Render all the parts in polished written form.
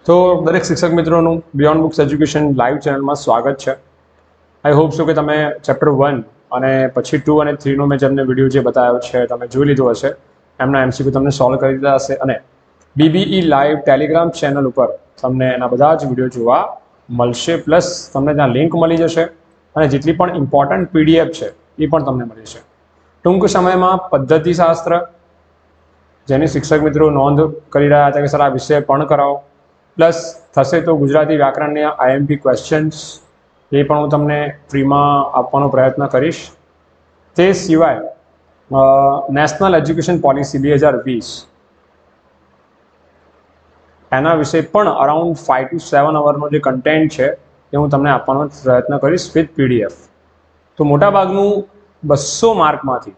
તો દરેક શિક્ષક મિત્રોનું બિયોન્ડ બુક્સ એજ્યુકેશન લાઈવ ચેનલમાં સ્વાગત છે। આઈ હોપ સો કે તમે ચેપ્ટર 1 અને પછી 2 અને 3 નો મેં જેમને વિડીયો જે બતાવ્યો છે તમે જોઈ લીધો હશે, એમના એમસીક્યુ તમને સોલ્વ કરી દીધા હશે અને બીબીઈ લાઈવ ટેલિગ્રામ ચેનલ ઉપર તમને એના બધા જ વિડીયો જોવા મળશે, પ્લસ તમને ત્યાં લિંક મળી જશે અને જેટલી પણ ઇમ્પોર્ટન્ટ પીડીએફ છે એ પણ તમને મળી જશે। ટૂંક સમયમાં પદ્ધતિશાસ્ત્ર જેની શિક્ષક મિત્રો નોંધ કરી રહ્યા હતા કે સર આ વિષય પણ કરાવો, પ્લસ થશે તો ગુજરાતી વ્યાકરણની આઈએમપી ક્વેશ્ચન્સ એ પણ હું તમને ફ્રીમાં આપવાનો પ્રયત્ન કરીશ। તે સિવાય નેશનલ એજ્યુકેશન પોલિસી 2020 એના વિશે પણ અરાઉન્ડ 5 to 7 અવરનો જે કન્ટેન્ટ છે એ હું તમને આપવાનો પ્રયત્ન કરીશ વિથ પીડીએફ। તો મોટાભાગનું 200 માર્કમાંથી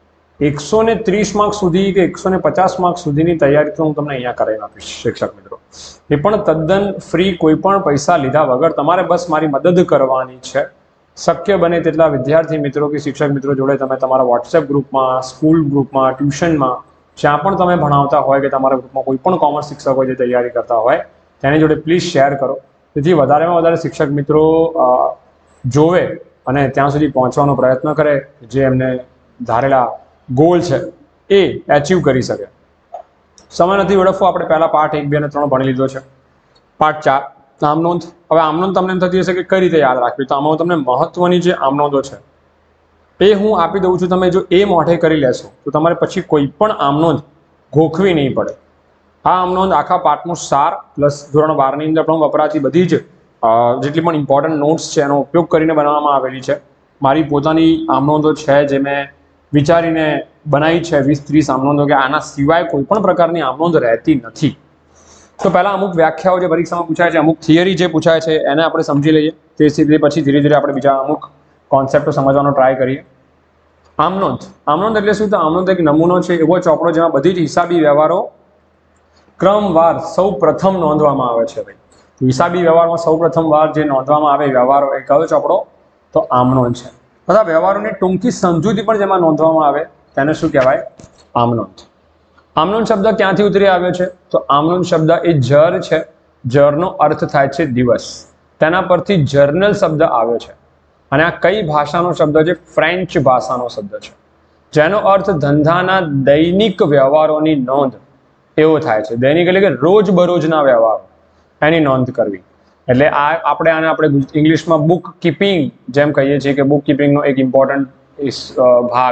130 માર્ક સુધી કે 150 માર્ક સુધીની તૈયારી તો હું તમને અહીંયા કરાવી આપીશ શિક્ષક મિત્રો, એ પણ તદ્દન ફ્રી, કોઈ પણ પૈસા લીધા વગર। તમારે બસ મારી મદદ કરવાની છે। શક્ય બને તેટલા વિદ્યાર્થી મિત્રો કે શિક્ષક મિત્રો જોડે તમે તમારા વોટ્સએપ ગ્રુપમાં, સ્કૂલ ગ્રુપમાં, ટ્યુશનમાં, જ્યાં પણ તમે ભણાવતા હોય કે તમારા ગ્રુપમાં કોઈ પણ કોમર્સ શિક્ષક હોય જે તૈયારી કરતા હોય તેની જોડે પ્લીઝ શેર કરો, જેથી વધારેમાં વધારે શિક્ષક મિત્રો જોવે અને ત્યાં સુધી પહોંચવાનો પ્રયત્ન કરે, જે એમને ધારેલા ગોલ છે એ એચીવ કરી શકે। સમય નથી વેડફવો, આપણે પહેલા પાર્ટ 1, 2 અને 3 ભણી લીધો છે। પાર્ટ 4 આમનોંધ। હવે આમનોંધ તમને એમ થતી હશે કે કઈ રીતે યાદ રાખવી, તો આમાં તમને મહત્વની જે આમનોંધો છે એ હું આપી દઉં છું। તમે જો એ મોઢે કરી લેશો તો તમારે પછી કોઈ પણ આમનોંધ ગોખવી નહીં પડે। આ આમનોંધ આખા પાઠનો સાર પ્લસ ધોરણ 12ની અંદર પણ વપરાતી બધી જ જેટલી પણ ઇમ્પોર્ટન્ટ નોટ્સ છે એનો ઉપયોગ કરીને બનાવવામાં આવેલી છે। મારી પોતાની આમનોંધો છે જે મેં વિચારીને બનાવી છે, 20-30 આમનોંધો, કે આના સિવાય કોઈ પણ પ્રકારની આમનોંધ રહેતી નથી। તો પહેલા અમુક વ્યાખ્યાઓ જે પરીક્ષામાં પૂછાય છે, અમુક થિયરી જે પૂછાય છે એને આપણે સમજી લઈએ, તે પછી ધીરે ધીરે આપણે બીજા અમુક કોન્સેપ્ટો સમજવાનો ટ્રાય કરીએ। આમનોંધ એટલે શું? તો આમનોંધ એક નમૂનો છે, એવો ચોપડો જેમાં બધી જ હિસાબી વ્યવહારો ક્રમવાર સૌ પ્રથમ નોંધવામાં આવે છે। ભાઈ, હિસાબી વ્યવહારમાં સૌ પ્રથમ વાર જે નોંધવામાં આવે વ્યવહારો એ કયો ચોપડો? તો આમનોંધ છે। બધા વ્યવહારોની ટૂંકી સમજૂતી પણ જેમાં નોંધવામાં આવે તેને શું કહેવાય? આમનોંધ। આમનોંધ શબ્દ ક્યાંથી ઉતરી આવ્યો છે? તો આમનોંધ શબ્દ એ જર છે, જરનો અર્થ થાય છે દિવસ, તેના પરથી જર્નલ શબ્દ આવ્યો છે અને આ કઈ ભાષાનો શબ્દ છે? ફ્રેન્ચ ભાષાનો શબ્દ છે, જેનો અર્થ ધંધાના દૈનિક વ્યવહારોની નોંધ એવો થાય છે। દૈનિક એટલે કે રોજબરોજના વ્યવહારો, એની નોંધ કરવી। એટલે આપણે ઇંગ્લિશમાં બુક કીપિંગ જેમ કહીએ છીએ કે બુક કીપિંગનો એક ઇમ્પોર્ટન્ટ ભાગ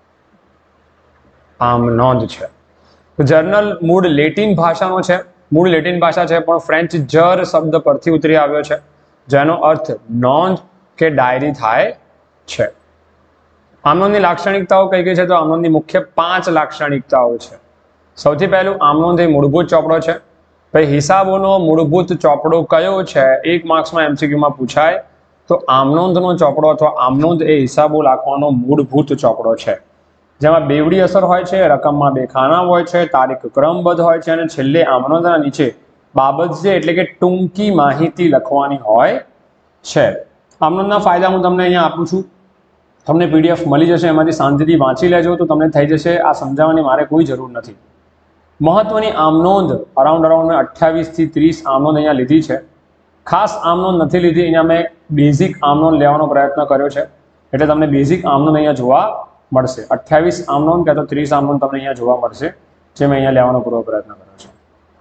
આમનોંધ છે। તો જર્નલ મૂળ લેટિન ભાષાનો છે, મૂળ લેટિન ભાષા છે પણ ફ્રેન્ચ જર શબ્દ પરથી ઉતરી આવ્યો છે, જેનો અર્થ નોંધ કે ડાયરી થાય છે। આમનોંધની લાક્ષણિકતાઓ કઈ કઈ છે? તો આમનોંધની મુખ્ય 5 લાક્ષણિકતાઓ છે। સૌથી પહેલું, આમનોંધ એ મૂળભૂત ચોપડો છે। ભાઈ, હિસાબોનો મૂળભૂત ચોપડો કયો છે? 1 માર્ક્સમાં એમસીક્યુમાં પૂછાય તો આમનોંધનો ચોપડો અથવા આમનોંધ એ હિસાબો લખવાનો મૂળભૂત ચોપડો છે, જેમાં બેવડી અસર હોય છે, રકમમાં 2 ખાના હોય છે, તારીખ ક્રમબદ્ધ હોય છે અને છેલ્લે આમનોંધના નીચે બાબત છે એટલે કે ટૂંકી માહિતી લખવાની હોય છે। આમનોંધના ફાયદા હું તમને અહીંયા આપું છું, તમને પીડીએફ મળી જશે, એમાંથી શાંતિથી વાંચી લેજો તો તમને થઈ જશે, આ સમજાવવાની મારે કોઈ જરૂર નથી। મહત્વની આમનોંધ અરાઉન્ડ 28 થી 30 આમનોંધ અહીંયા લીધી છે। ખાસ આમનોંધ નથી લીધી, અહીંયા મેં બેઝિક આમનોંધ લેવાનો પ્રયત્ન કર્યો છે, એટલે તમને બેઝિક આમનોંધ અહીંયા જોવા મળશે। 28 આમનોંધ કે તો 30 આમનોંધ તમને અહીંયા જોવા મળશે, જે મેં અહીંયા લેવાનો પૂરો પ્રયત્ન કર્યો છે।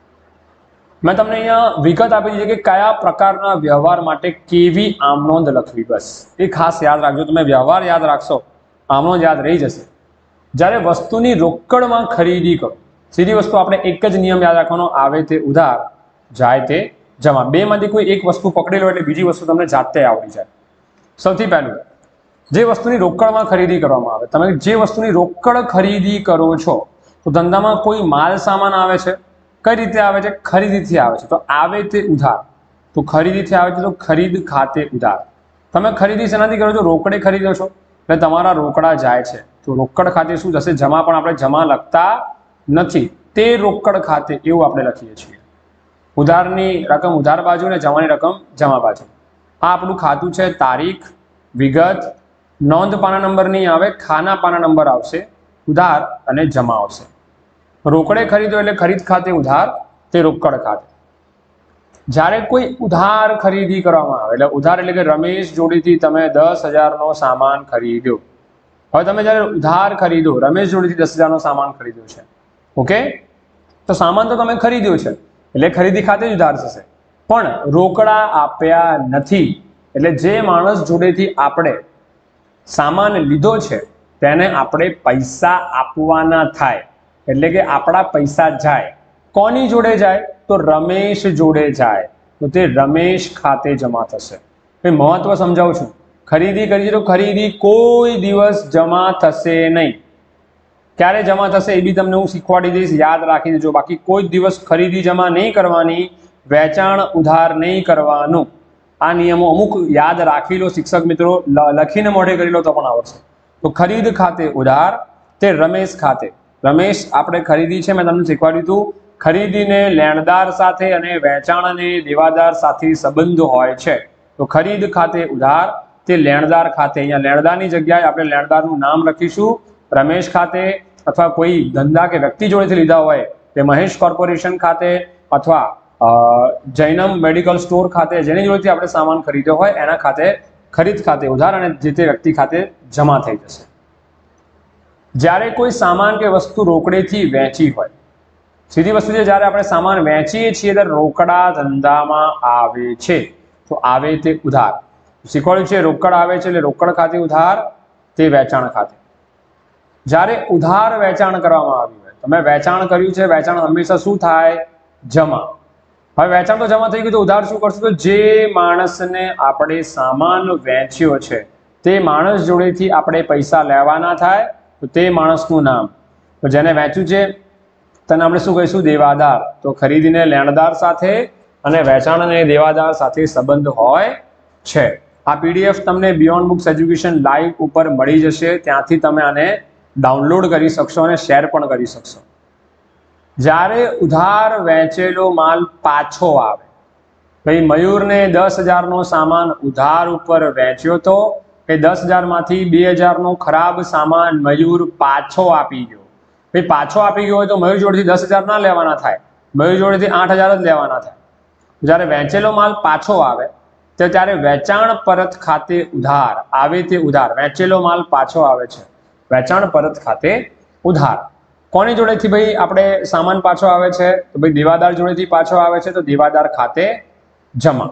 મેં તમને અહીંયા વિગત આપી દીધી કે કયા પ્રકારના વ્યવહાર માટે કેવી આમનોંધ લખવી, બસ એ ખાસ યાદ રાખજો। તમે વ્યવહાર યાદ રાખશો, આમનોંધ યાદ રહી જશે। જ્યારે વસ્તુની રોકડમાં ખરીદી કરો, સીધી વસ્તુ આપણે એક જ નિયમ યાદ રાખવાનો, આવે તે ઉધાર, જાય તે જમા। બેમાંથી કોઈ એક વસ્તુ પકડી લો એટલે બીજી વસ્તુ તમને જાતે આવડી જાય। સૌથી પહેલું, જે વસ્તુની રોકડમાં ખરીદી કરવામાં આવે, તમે જે વસ્તુની રોકડ ખરીદી કરો છો તો ધંધામાં કોઈ માલ સામાન આવે છે, કઈ રીતે આવે છે? ખરીદીથી આવે છે, તો આવે તે ઉધાર। તો ખરીદીથી આવે છે તો ખરીદ ખાતે ઉધાર। તમે ખરીદી શેનાથી કરો છો? રોકડે ખરીદો છો એટલે તમારા રોકડા જાય છે, તો રોકડ ખાતે શું જશે? જમા। પણ આપણે જમા લખતા નથી, તે રોકડ ખાતે એવું આપણે લખીએ છીએ। ઉધારની રકમ ઉધાર બાજુ અને જમાની રકમ જમા બાજુ। આ આપણું ખાતું છે। તારીખ, વિગત, નોંધ પાના નંબર નહીં આવે, ખાના પાના નંબર આવશે, ઉધાર અને જમા આવશે। રોકડે ખરીદો એટલે ખરીદ ખાતે ઉધાર, તે રોકડ ખાતે। જ્યારે કોઈ ઉધાર ખરીદી કરવામાં આવે, એટલે ઉધાર એટલે કે રમેશ જોડેથી તમે 10,000નો સામાન ખરીદ્યો. હવે તમે જ્યારે ઉધાર ખરીદો, રમેશ જોડેથી 10,000નો સામાન ખરીદ્યો છે, ઓકે, તો સામાન તો તમે ખરીદ્યો છે એટલે ખરીદી ખાતે જ ઉધાર થશે, પણ રોકડા આપ્યા નથી. એટલે જે માણસ જોડેથી આપણે સામાન લીધો છે તેને આપણે પૈસા આપવાના થાય, એટલે કે આપણા પૈસા જાય. કોની જોડે જાય? તો રમેશ જોડે જાય, તો તે રમેશ ખાતે જમા થશે. મહત્વ સમજાવું છું. ખરીદી કરી તો ખરીદી કોઈ દિવસ જમા થશે નહીં. ક્યારે જમા થશે એ બી તમને હું શીખવાડી દઈશ, યાદ રાખી દેજો. બાકી કોઈ દિવસ ખરીદી જમા નહીં કરવાની, વેચાણ ઉધાર નહીં કરવાનું. આ નિયમો અમુક યાદ રાખી લો શિક્ષક મિત્રો, લખીને મોઢે કરી લો તો પણ આવડશે. તો ખરીદ ખાતે ઉધાર, તે રમેશ ખાતે. રમેશ આપણે ખરીદી છે, મેં તમને શીખવાડ્યું હતું. ખરીદીને લેણદાર સાથે અને વેચાણને દેવાદાર સાથે સંબંધ હોય છે. તો ખરીદ ખાતે ઉધાર, તે લેણદાર ખાતે. અહીંયા લેણદારની જગ્યાએ આપણે લેણદારનું નામ લખીશું, રમેશ ખાતે, અથવા કોઈ ધંધા કે વ્યક્તિ જોડેથી લીધા હોય તે મહેશ કોર્પોરેશન ખાતે, અથવા જૈનમ મેડિકલ સ્ટોર ખાતે, જેની જોડેથી આપણે સામાન ખરીદ્યો હોય એના ખાતે ખરીદ ખાતે ઉધાર, અને જે તે વ્યક્તિ ખાતે જમા થઈ જશે. જ્યારે કોઈ સામાન કે વસ્તુ રોકડેથી વેચી હોય, સીધી વસ્તુ છે, જ્યારે આપણે સામાન વેચીએ છીએ ત્યારે રોકડા ધંધામાં આવે છે, તો આવે તે ઉધાર. શીખવાડ્યું છે રોકડ આવે છે એટલે રોકડ ખાતે ઉધાર, તે વેચાણ ખાતે. જ્યારે ઉધાર વેચાણ કરવામાં આવ્યું હોય, તમે વેચાણ કર્યું છે, વેચાણ હંમેશા શું થાય? જમા. હવે વેચાણ તો જમા થઈ ગયું, તો ઉધાર શું કરશું? તો જે માણસને આપણે સામાન વેચ્યો છે તે માણસ જોડેથી આપણે પૈસા લેવાના થાય, તો તે માણસનું નામ. તો જેને વેચ્યું છે તેને આપણે શું કહીશું? દેવાદાર. તો ખરીદીને લેણદાર સાથે અને વેચાણને દેવાદાર સાથે સંબંધ હોય છે. આ પીડીએફ તમને બિયોન્ડ બુક્સ એજ્યુકેશન લાઈવ ઉપર મળી જશે, ત્યાંથી તમે આને ડાઉનલોડ કરી શકશો અને શેર પણ કરી શકશો. જ્યારે ઉધાર વેચેલો માલ પાછો આવે, ભાઈ મયુરને 10,000નો સામાન ઉધાર ઉપર વેચ્યો તો એ 10,000માંથી 2,000નો ખરાબ સામાન મયુર પાછો આપી ગયો. ભાઈ પાછો આપી ગયો હોય તો મયુર જોડેથી 10,000 ના લેવાના થાય, મયુર જોડેથી 8,000 જ લેવાના થાય. જ્યારે વેચેલો માલ પાછો આવે તો ત્યારે વેચાણ પરત ખાતે ઉધાર આવે, તે ઉધાર. વેચેલો માલ પાછો આવે છે, વેચાણ પરત ખાતે ઉધાર. કોની જોડેથી ભાઈ આપણે સામાન પાછો આવે છે? તો ભાઈ દેવાદાર જોડેથી પાછો આવે છે, તો દેવાદાર ખાતે જમા.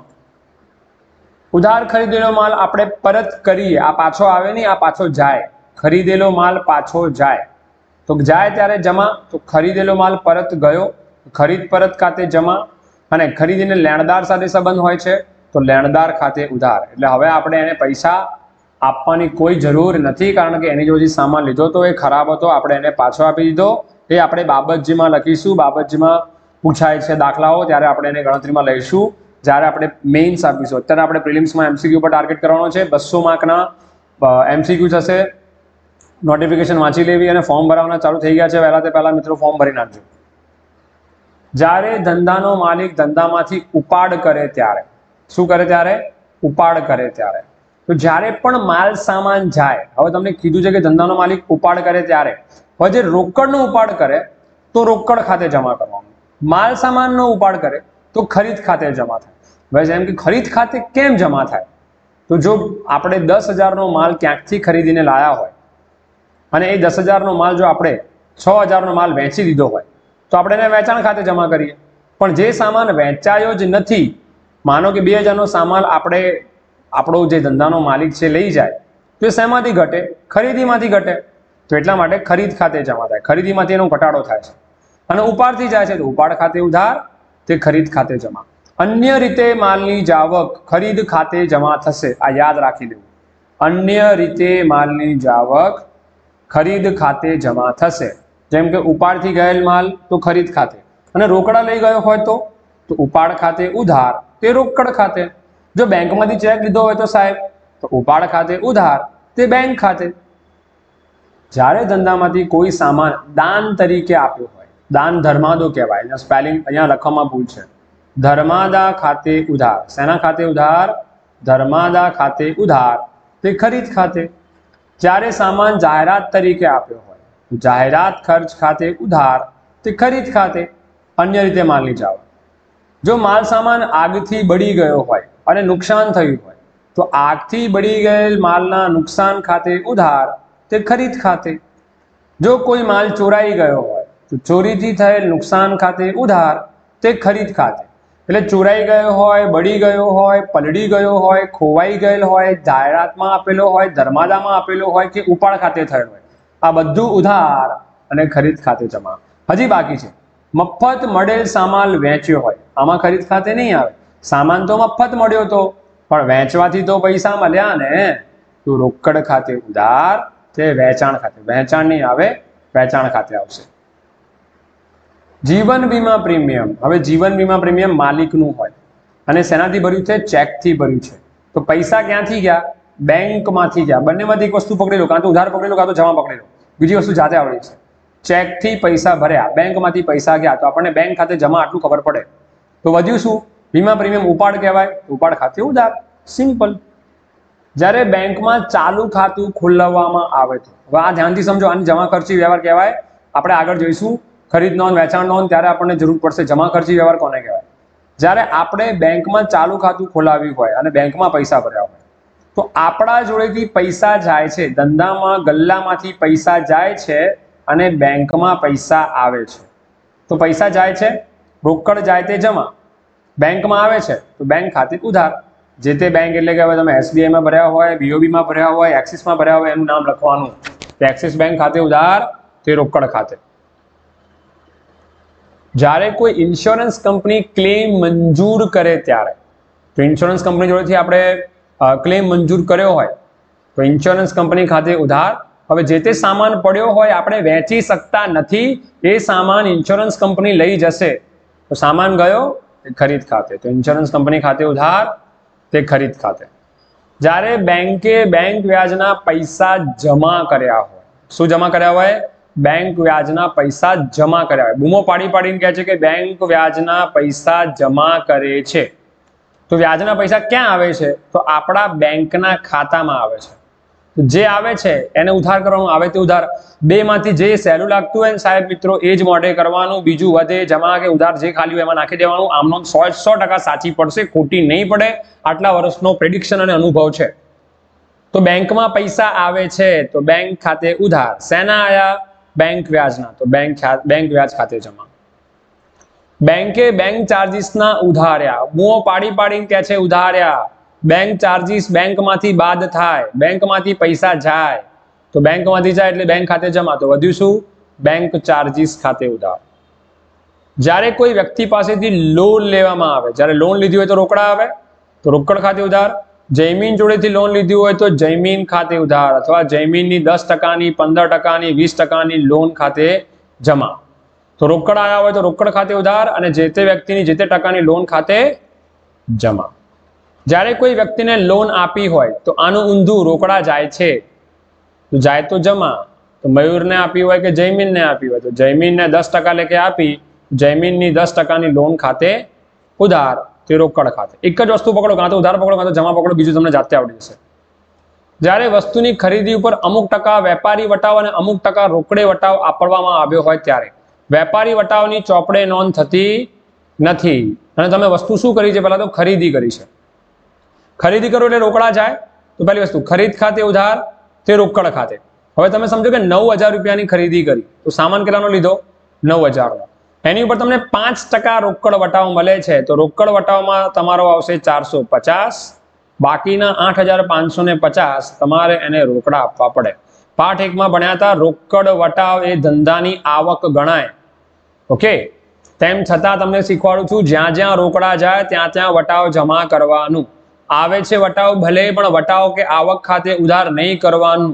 ઉધાર ખરીદેલો માલ આપણે પરત કરીએ, આ પાછો આવે નહીં, આ પાછો જાય. ખરીદેલો માલ પાછો જાય, તો જાય ત્યારે જમા. તો ખરીદેલો માલ પરત ગયો, ખરીદ પરત ખાતે જમા. અને ખરીદીને લેણદાર સાથે સંબંધ હોય છે, તો લેણદાર ખાતે ઉધાર. એટલે હવે આપણે એને પૈસા આપવાની કોઈ જરૂર નથી, કારણ કે એની જોડે સામાન લીધો તો એ ખરાબ હતો, આપણે એને પાછો આપી દીધો. એ આપણે બાબતજીમાં લખીશું, બાબતજીમાં પૂછાય છે દાખલાઓ, ત્યારે આપણે એને ગણતરીમાં લઈશું જ્યારે આપણે મેઇન્સ આપીશું. અત્યારે આપણે પ્રિલિમ્સમાં એમસીક્યુ પર ટાર્ગેટ કરવાનો છે. 200 માર્કના એમસીક્યુ થશે. નોટિફિકેશન વાંચી લેવી અને ફોર્મ ભરવાના ચાલુ થઈ ગયા છે. વહેલા તે પહેલા મિત્રો ફોર્મ ભરી નાખજો. જ્યારે ધંધાનો માલિક ધંધામાંથી ઉપાડ કરે ત્યારે, શું કરે? ત્યારે ઉપાડ કરે ત્યારે. તો જ્યારે પણ માલ સામાન જાય, હવે તમને કીધું છે કે ધંધાનો માલિક ઉપાડ કરે ત્યારે, હવે જે રોકડનો ઉપાડ કરે તો રોકડ ખાતે જમા કરવાનું, માલ સામાનનો ઉપાડ કરે તો ખરીદ ખાતે જમા થાય. હવે જેમ કે ખરીદ ખાતે કેમ જમા થાય? તો જો આપણે 10,000નો માલ ક્યાંકથી ખરીદીને લાયા હોય અને એ 10,000નો માલ જો આપણે 6,000નો માલ વેચી દીધો હોય તો આપણે એને વેચાણ ખાતે જમા કરીએ. પણ જે સામાન વેચાયો જ નથી, માનો કે 2,000નો સામાન આપણો જે ધંધાનો માલિક છે લઈ જાય, તો એ શેમાંથી ઘટે? ખરીદીમાંથી ઘટે. તો એટલા માટે ખરીદ ખાતે જમા થાય, ખરીદીમાંથી એનો ઘટાડો થાય છે. અને ઉપાડથી જાય છે તો ઉપાડ ખાતે ઉધાર, તે ખરીદ ખાતે જમા. અન્ય રીતે માલની જાવક ખરીદ ખાતે જમા થશે, આ યાદ રાખી લેવું. અન્ય રીતે માલની જાવક ખરીદ ખાતે જમા થશે. જેમ કે ઉપાડથી ગયેલ માલ તો ખરીદ ખાતે, અને રોકડા લઈ ગયો હોય તો ઉપાડ ખાતે ઉધાર, તે રોકડ ખાતે. જો બેંકમાંથી ચેક લીધો હોય તો સાહેબ, તો ઉપાડ ખાતે ઉધાર, તે બેંક ખાતે. જ્યારે ધંધામાંથી કોઈ સામાન દાન તરીકે આપ્યો હોય, દાન ધર્માદો કહેવાય, એના સ્પેલિંગ અહીંયા લખવામાં ભૂલ છે. ધર્માદા ખાતે ઉધાર, શેના ખાતે ઉધાર? ધર્માદા ખાતે ઉધાર, તે ખરીદ ખાતે. જ્યારે સામાન જાહેરાત તરીકે આપ્યો હોય, જાહેરાત ખર્ચ ખાતે ઉધાર, તે ખરીદ ખાતે. અન્ય રીતે માલની જાવક, જો માલ સામાન આગથી બળી ગયો હોય અને નુકસાન થયું હોય તો આગથી બળી ગયેલ માલના નુકસાન ખાતે ઉધાર તે ખરીદ ખાતે। જો કોઈ માલ ચોરાઈ ગયો હોય તો ચોરીથી થયેલ નુકસાન ખાતે ઉધાર તે ખરીદ ખાતે। એટલે ચોરાઈ ગયો હોય, બળી ગયો હોય, પલળી ગયો હોય, ખોવાઈ ગયેલ હોય, જાહેરાતમાં આપેલો હોય, ધર્માદામાં આપેલો હોય કે ઉપાડ ખાતે થયેલ હોય, આ બધું ઉધાર અને ખરીદ ખાતે જમા। હજી બાકી છે મફત મળેલ સામાન વેચ્યો હોય, આમાં ખરીદ ખાતે નહીં આવે। સામાન તો મફત મળ્યો તો પણ વેચવાથી તો પૈસા મળ્યા ને, તો રોકડ ખાતે ઉધાર તે વેચાણ ખાતે, વેચાણ નહીં આવે, વેચાણ ખાતે આવશે। જીવન વીમા પ્રીમિયમ, હવે જીવન વીમા પ્રીમિયમ માલિકનું હોય અને શેનાથી ભર્યું છે? ચેકથી ભર્યું છે। તો પૈસા ક્યાંથી ગયા? બેંકમાંથી ગયા। બંનેમાંથી એક વસ્તુ પકડી લો, કાં તો ઉધાર પકડી લો કાં તો જમા પકડી લો, બીજી વસ્તુ જાતે આવડી છે। ચેકથી પૈસા ભર્યા, બેંકમાંથી પૈસા ગયા તો આપણને બેંક ખાતે જમા આટલું ખબર પડે। તો વધ્યું શું? વીમા પ્રીમિયમ ઉપાડ કહેવાય, ઉપાડ ખાતે ઉધાર, સિમ્પલ। જ્યારે બેંકમાં ચાલુ ખાતું ખોલાવવામાં આવે તો, હવે આ ધ્યાનથી સમજો, આની જમા ખર્ચી વ્યવહાર કહેવાય। આપણે આગળ જોઈશું ખરીદ નોંધ, વેચાણ નોંધ, ત્યારે આપણને જરૂર પડશે જમા ખર્ચી વ્યવહાર કોને કહેવાય। જ્યારે આપણે બેંકમાં ચાલુ ખાતું ખોલાવ્યું હોય અને બેંકમાં પૈસા ભર્યા હોય તો આપણા જોડેથી પૈસા જાય છે, ધંધામાં ગલ્લામાંથી પૈસા જાય છે અને બેંકમાં પૈસા આવે છે। તો પૈસા જાય છે, રોકડ જાય તે જમા, બેંકમાં આવે છે તો બેંક ખાતે ઉધાર। જે તે બેંક એટલે કે હવે તમે SBI માં ભર્યા હોય, BOB માં ભર્યા હોય, એક્સિસમાં ભર્યા હોય, એનું નામ લખવાનું કે એક્સિસ બેંક ખાતે ઉધાર તે રોકડ ખાતે। જ્યારે કોઈ ઇન્સ્યોરન્સ કંપની ક્લેમ મંજૂર કરે ત્યારે, તો ઇન્સ્યોરન્સ કંપની જોડેથી આપણે ક્લેમ મંજૂર કર્યો હોય તો ઇન્સ્યોરન્સ કંપની ખાતે ઉધાર। હવે જે તે સામાન પડ્યો હોય આપણે વેચી શકતા નથી, એ સામાન ઇન્સ્યોરન્સ કંપની લઈ જશે તો સામાન ગયો ખરીદ ખાતે, તો ઇન્સ્યોરન્સ કંપની ખાતે ઉધાર તે ખરીદ ખાતે। જ્યારે બેંકે બેંક વ્યાજના પૈસા જમા કર્યા હોય, શું જમા કર્યા હોય? બેંક વ્યાજના પૈસા જમા કર્યા હોય। બૂમો પાડી પાડીને કહે છે કે બેંક વ્યાજના પૈસા જમા કરે છે, તો વ્યાજના પૈસા ક્યાં આવે છે? તો આપણા બેંકના ખાતામાં આવે છે। જે આવે છે એને ઉધાર કરવાનું, આવે તે ઉધાર। બે માંથી જે સહેલું લાગતું હોય ને સાહેબ મિત્રો એ જ મોઢે કરવાનું, બીજું વધે જમા કે ઉધાર જે ખાલી હોય એમાં નાખી દેવાનું। આમનો 100% સાચી પડશે, ખોટી નહીં પડે, આટલા વર્ષનો પ્રેડિક્શન અને અનુભવ છે। તો બેંકમાં પૈસા આવે છે તો બેંક ખાતે ઉધાર, શેના આયા? બેંક વ્યાજના, તો બેંક વ્યાજ ખાતે જમા। બેંકે બેંક ચાર્જીસના ઉધાર્યા, મુઓ પાડી પાડીને કહે છે ઉધાર્યા। બેંક ચાર્જીસ બેંકમાંથી બાદ થાય, બેંકમાંથી પૈસા જાય તો બેંકમાંથી જાય એટલે બેંક ખાતે જમા, તો વધ્યું શું? બેંક ચાર્જીસ ખાતે ઉધાર। જ્યારે કોઈ વ્યક્તિ પાસેથી લોન લેવામાં આવે, જ્યારે લોન લીધી હોય તો રોકડા આવે તો રોકડ ખાતે ઉધાર। જમીન જોડેથી લોન લીધી હોય તો જમીન ખાતે ઉધાર, અથવા જમીનની 10%ની, 15%ની, 20%ની લોન ખાતે જમા, તો રોકડ આવ્યા હોય તો રોકડ ખાતે ઉધાર અને જે તે વ્યક્તિની જે તે ટકાની લોન ખાતે જમા। જ્યારે કોઈ વ્યક્તિને લોન આપી હોય તો આનું ઊંધું, રોકડા જાય છે તો જાય તો જમા, તો મયુરને આપી હોય કે જયમીનને આપી હોય તો જયમીનને 10% લેખે આપી, જયમીનની 10%ની લોન ખાતે ઉધાર તે રોકડ ખાતે। એક જ વસ્તુ પકડો, કાં તો ઉધાર પકડો કાં તો જમા પકડો, બીજું તમને જાતે આવડી જશે। જ્યારે વસ્તુની ખરીદી ઉપર અમુક ટકા વેપારી વટાવ અને અમુક ટકા રોકડે વટાવ આપવામાં આવ્યો હોય ત્યારે વેપારી વટાવની ચોપડે નોંધ થતી નથી અને તમે વસ્તુ શું કરી છે? પહેલા તો ખરીદી કરી છે। ખરીદી કરો એટલે રોકડા જાય, તો પહેલી વસ્તુ ખરીદ ખાતે ઉધાર તે રોકડ ખાતે। હવે તમે સમજો કે 9000 રૂપિયાની ખરીદી કરી તો સામાન કેટલાનો લીધો? 9000નો। એની ઉપર તમને 5% રોકડ વટાવ મળે છે તો રોકડ વટાવમાં તમારો આવશે 450, બાકીના 8550 તમારે એને રોકડા આપવા પડે। પાઠ 1માં ભણ્યા હતા રોકડ વટાવ એ ધંધાની આવક ગણાય, ઓકે। તેમ છતાં તમને શીખવાડું છું જ્યાં જ્યાં રોકડા જાય ત્યાં ત્યાં વટાવ જમા કરવાનું। આવે છે વટાવ ભલે, પણ વટાવ કે આવક ખાતે ઉધાર નહીં કરવાનું।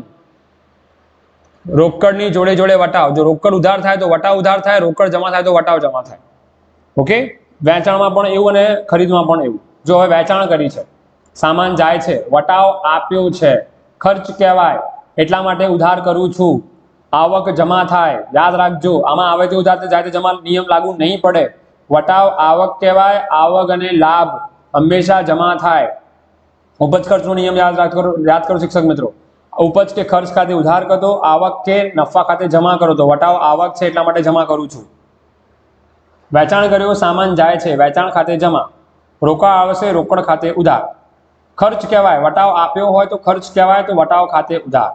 રોકડની જોડે જોડે વટાવ, જો રોકડ ઉધાર થાય તો વટાવ ઉધાર થાય, રોકડ જમા થાય તો વટાવ જમા થાય, ઓકે। વેચાણમાં પણ એવું અને ખરીદમાં પણ એવું। જો હવે વેચાણ કરી છે, સામાન જાય છે, વટાવ આપ્યો છે, ખર્ચ કહેવાય એટલા માટે ઉધાર કરું છું। આવક જમા થાય, યાદ રાખજો આમાં આવે તે ઉધાર જાય તે જમા નિયમ લાગુ નહીં પડે। વટાવ આવક કહેવાય, આવક અને લાભ હંમેશા જમા થાય। ઉપજ ખર્ચનો નિયમ યાદ કરો શિક્ષક મિત્રો। ઉપજ કે ખર્ચ ખાતે ઉધાર કરો, આવક કે નફા ખાતે જમા કરો, તો વટાવ આવક છે એટલા માટે જમા કરું છું। વેચાણ કર્યો સામાન જાય છે, વેચાણ ખાતે જમા. રોકડ આવશે, રોકડ ખાતે ઉધાર. ખર્ચ કહેવાય, વટાવ આપ્યો હોય તો ખર્ચ કહેવાય, તો વટાવ ખાતે ઉધાર.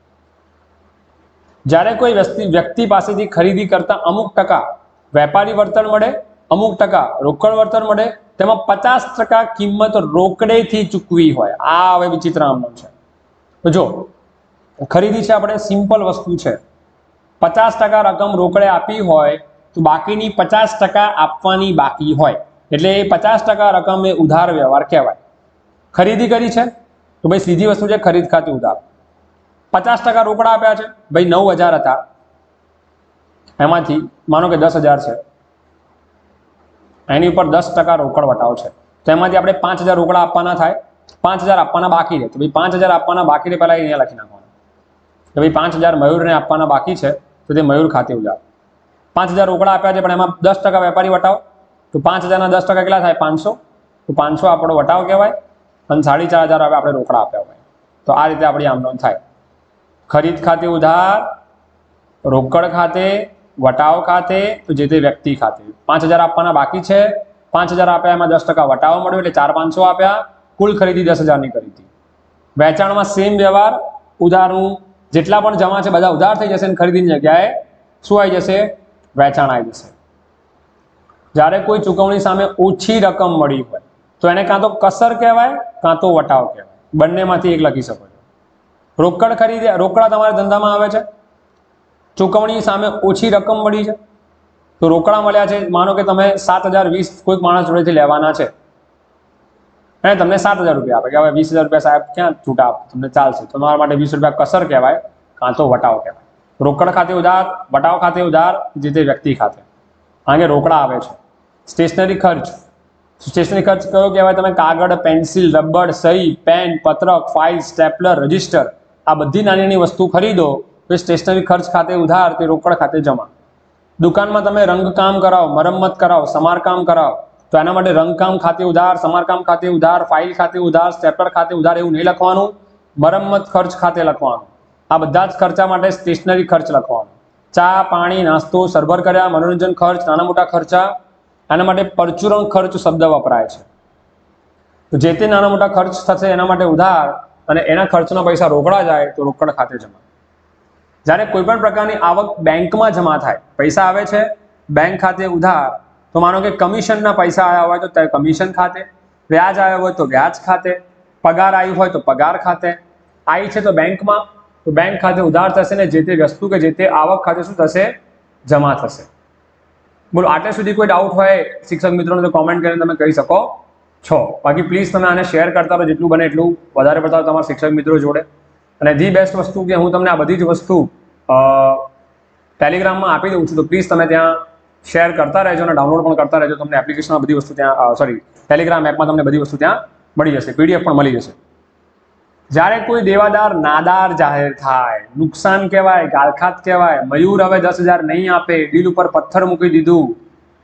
જ્યારે કોઈ વ્યક્તિ પાસેથી ખરીદી કરતા અમુક ટકા વેપારી વળતર મળે, અમુક ટકા રોકડ વળતર મળે, તેમાં 50% કિંમત રોકડેથી ચૂકવી હોય. આ હવે વિચિત્ર આમનું છે. તો જો ખરીદી છે, આપણે સિમ્પલ વસ્તુ છે, 50% રકમ રોકડે આપી હોય તો બાકીની 50% આપવાની બાકી હોય, એટલે એ 50% રકમ એ ઉધાર વ્યવહાર કહેવાય. ખરીદી કરી છે તો ભાઈ સીધી વસ્તુ છે, ખરીદ ખાતે ઉધાર. 50% રોકડા આપ્યા છે, ભાઈ 9000 હતા, એમાંથી માનો કે 10000 છે, એની ઉપર 10% રોકડ વટાવ છે, તો એમાંથી આપણે 5000 રોકડા આપવાના થાય, 5000 આપવાના બાકી રહે. તો ભાઈ 5000 આપવાના બાકી રહે, પહેલા અહીંયા લખી નાખવાનું કે ભાઈ 5000 મયુરને આપવાના બાકી છે, તો તે મયુર ખાતે ઉધાર. 5000 રોકડા આપ્યા છે, પણ એમાં 10% વેપારી વટાવ, તો 5000 ના 10% કેટલા થાય? 500. તો 500 આપણો વટાવ કહેવાય, અને 4500 હવે આપણે રોકડા આપ્યા હોય. તો આ રીતે આપણી આમ નોંધ થાય. ખરીદ ખાતે ઉધાર, રોકડ ખાતે, વટાવ ખાતે, તો જે તે વ્યક્તિ ખાતે. 5000 આપવાના બાકી છે, 5000 આપ્યા, એમાં 10% વટાવ મળ્યો, એટલે 4500 આપ્યા, કુલ ખરીદી 10000 ની કરી હતી. વેચાણમાં સેમ વ્યવહાર, ઉધારનું જેટલા પણ જમા છે બધા ઉધાર થઈ જશે, અને ખરીદીની જગ્યાએ શું આવી જશે? વેચાણ આવી જશે. જ્યારે કોઈ ચૂકવણી સામે ઓછી રકમ મળી હોય તો એને કાં તો કસર કહેવાય, કાં તો વટાવ કહેવાય. બંનેમાંથી એક લખી શકો છો. રોકડ ખરીદી, રોકડા તમારા ધંધામાં આવે છે, ચૂકવણી સામે ઓછી રકમ મળી છે, તો રોકડા મળ્યા છે, માનો કે તમે 7020 કોઈક માણસ જોડેથી લેવાના છે, અને તમને 7000 રૂપિયા આપે કે હવે 20000 રૂપિયા સાહેબ ક્યાં છૂટા આપો, તમને ચાલશે, તો તમારા માટે 20 રૂપિયા કસર કહેવાય, કાં તો વટાવ કહેવાય. રોકડ ખાતે ઉધાર, વટાવ ખાતે ઉધાર, જે તે વ્યક્તિ ખાતે. આગે રોકડા આવે છે. સ્ટેશનરી ખર્ચ, સ્ટેશનરી ખર્ચ કયો કહેવાય? તમે કાગળ, પેન્સિલ, રબર, સહી, પેન, પત્રક, ફાઇલ, સ્ટેપલર, રજિસ્ટર, આ બધી નાની નાની વસ્તુ ખરીદો તો સ્ટેશનરી ખર્ચ ખાતે ઉધાર, તે રોકડ ખાતે જમા. દુકાનમાં તમે રંગકામ કરાવો, મરમ્મત કરાવો, સમારકામ કરાવો, તો એના માટે રંગકામ ખાતે ઉધાર, સમારકામ ખાતે ઉધાર, ફાઇલ ખાતે ઉધાર, સ્ટેપલર ખાતે ઉધાર એવું નહીં લખવાનું, મરમ્મત ખર્ચ ખાતે લખવાનું. આ બધા જ ખર્ચા માટે સ્ટેશનરી ખર્ચ લખવાનું. ચા, પાણી, નાસ્તો, સરભર કર્યા, મનોરંજન ખર્ચ, નાના મોટા ખર્ચા, આના માટે પરચુરણ ખર્ચ શબ્દ વપરાય છે. તો જે તે નાના મોટા ખર્ચ થશે એના માટે ઉધાર, અને એના ખર્ચના પૈસા રોકડા જાય તો રોકડ ખાતે જમા. જ્યારે કોઈ પણ પ્રકારની આવક બેંકમાં જમા થાય, પૈસા આવે છે બેંક ખાતે ઉધાર, તો માનો કે કમિશનના પૈસા આવ્યા હોય તો કમિશન ખાતે, વ્યાજ આવ્યો હોય તો વ્યાજ ખાતે, પગાર આવી હોય તો પગાર ખાતે. આવી છે તો બેંકમાં, તો બેંક ખાતે ઉધાર થશે, ને જે તે વસ્તુ કે જે તે આવક ખાતે શું થશે? જમા થશે. બોલો, આટલે સુધી કોઈ ડાઉટ હોય શિક્ષક મિત્રોને તો કોમેન્ટ કરીને તમે કહી શકો છો. બાકી પ્લીઝ તમે આને શેર કરતા રહો, જેટલું બને એટલું વધારે પડતા તમારા શિક્ષક મિત્રો જોડે. અને ધી બેસ્ટ વસ્તુ કે હું તમને આ બધી જ વસ્તુ ટેલિગ્રામમાં આપી દઉં છું, તો પ્લીઝ તમે ત્યાં શેર કરતા રહેજો અને ડાઉનલોડ પણ કરતા રહેજો. તમને એપ્લિકેશનમાં બધી વસ્તુ ત્યાં ટેલિગ્રામ એપમાં તમને બધી વસ્તુ ત્યાં મળી જશે, PDF પણ મળી જશે. જ્યારે કોઈ દેવાદાર નાદાર જાહેર થાય, નુકસાન કહેવાય, ગાલખાત કહેવાય. મયુર હવે 10000 નહીં આપે, ડીલ ઉપર પથ્થર મૂકી દીધું,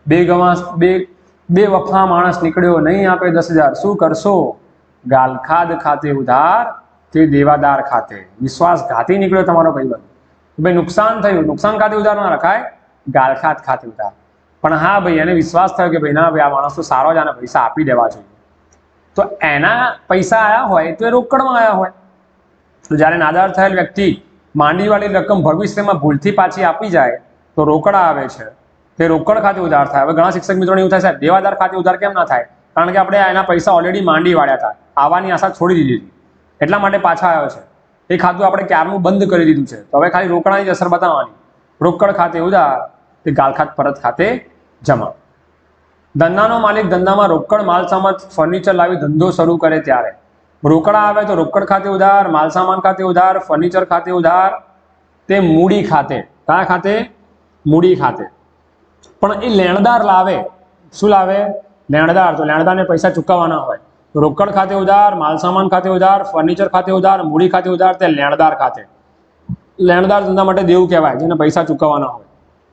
બે વફા માણસ નીકળ્યો, નહીં આપે 10000, શું કરશો? ગાલખાદ ખાતે ઉધાર, તે દેવાદાર ખાતે. વિશ્વાસઘાતી નીકળ્યો તમારો ભાઈબંધ, ભાઈ નુકસાન થયું, નુકસાન ખાતે ઉધાર ના રખાય, ગાલખાત ખાતે ઉધાર. પણ હા ભાઈ, એને વિશ્વાસ થયો કે ભાઈ ના ભાઈ આ માણસ તો સારો જ, આને પૈસા આપી દેવા જોઈએ, તો એના પૈસા આવ્યા હોય તો એ રોકડમાં આવ્યા હોય. તો જ્યારે નાદાર થયેલ વ્યક્તિ માંડીવાળી રકમ ભવિષ્યમાં ભૂલથી પાછી આપી જાય તો રોકડા આવે છે, તે રોકડ ખાતે ઉધાર થાય. હવે ઘણા શિક્ષક મિત્રોને એવું થાય, સાહેબ દેવાદાર ખાતે ઉધાર કેમ ના થાય? કારણ કે આપણે એના પૈસા ઓલરેડી માંડી વાળ્યા હતા, આવવાની આશા છોડી દીધી હતી, એટલા માટે પાછા આવ્યો છે. એ ખાતું આપણે ક્યારનું બંધ કરી દીધું છે, તો હવે ખાલી રોકડાની જ અસર બતાવવાની. રોકડ ખાતે ઉધાર, તે ગાલખાત પરત ખાતે જમા. ધંધાનો માલિક ધંધામાં રોકડ માલસામાન ફર્નિચર લાવી ધંધો શરૂ કરે ત્યારે રોકડા આવે તો રોકડ ખાતે ઉધાર, માલસામાન ખાતે ઉધાર, ફર્નિચર ખાતે ઉધાર, તે મૂડી ખાતે. કયા ખાતે? મૂડી ખાતે. પણ એ લેણદાર લાવે, શું લાવે? લેણદાર. તો લેણદારને પૈસા ચૂકવવાના હોય, તો રોકડ ખાતે ઉધાર, માલસામાન ખાતે ઉધાર, ફર્નિચર ખાતે ઉધાર, મૂડી ખાતે ઉધાર, તે લેણદાર ખાતે. લેણદાર ધંધા માટે દેવું કહેવાય, જેને પૈસા ચૂકવવાના હોય.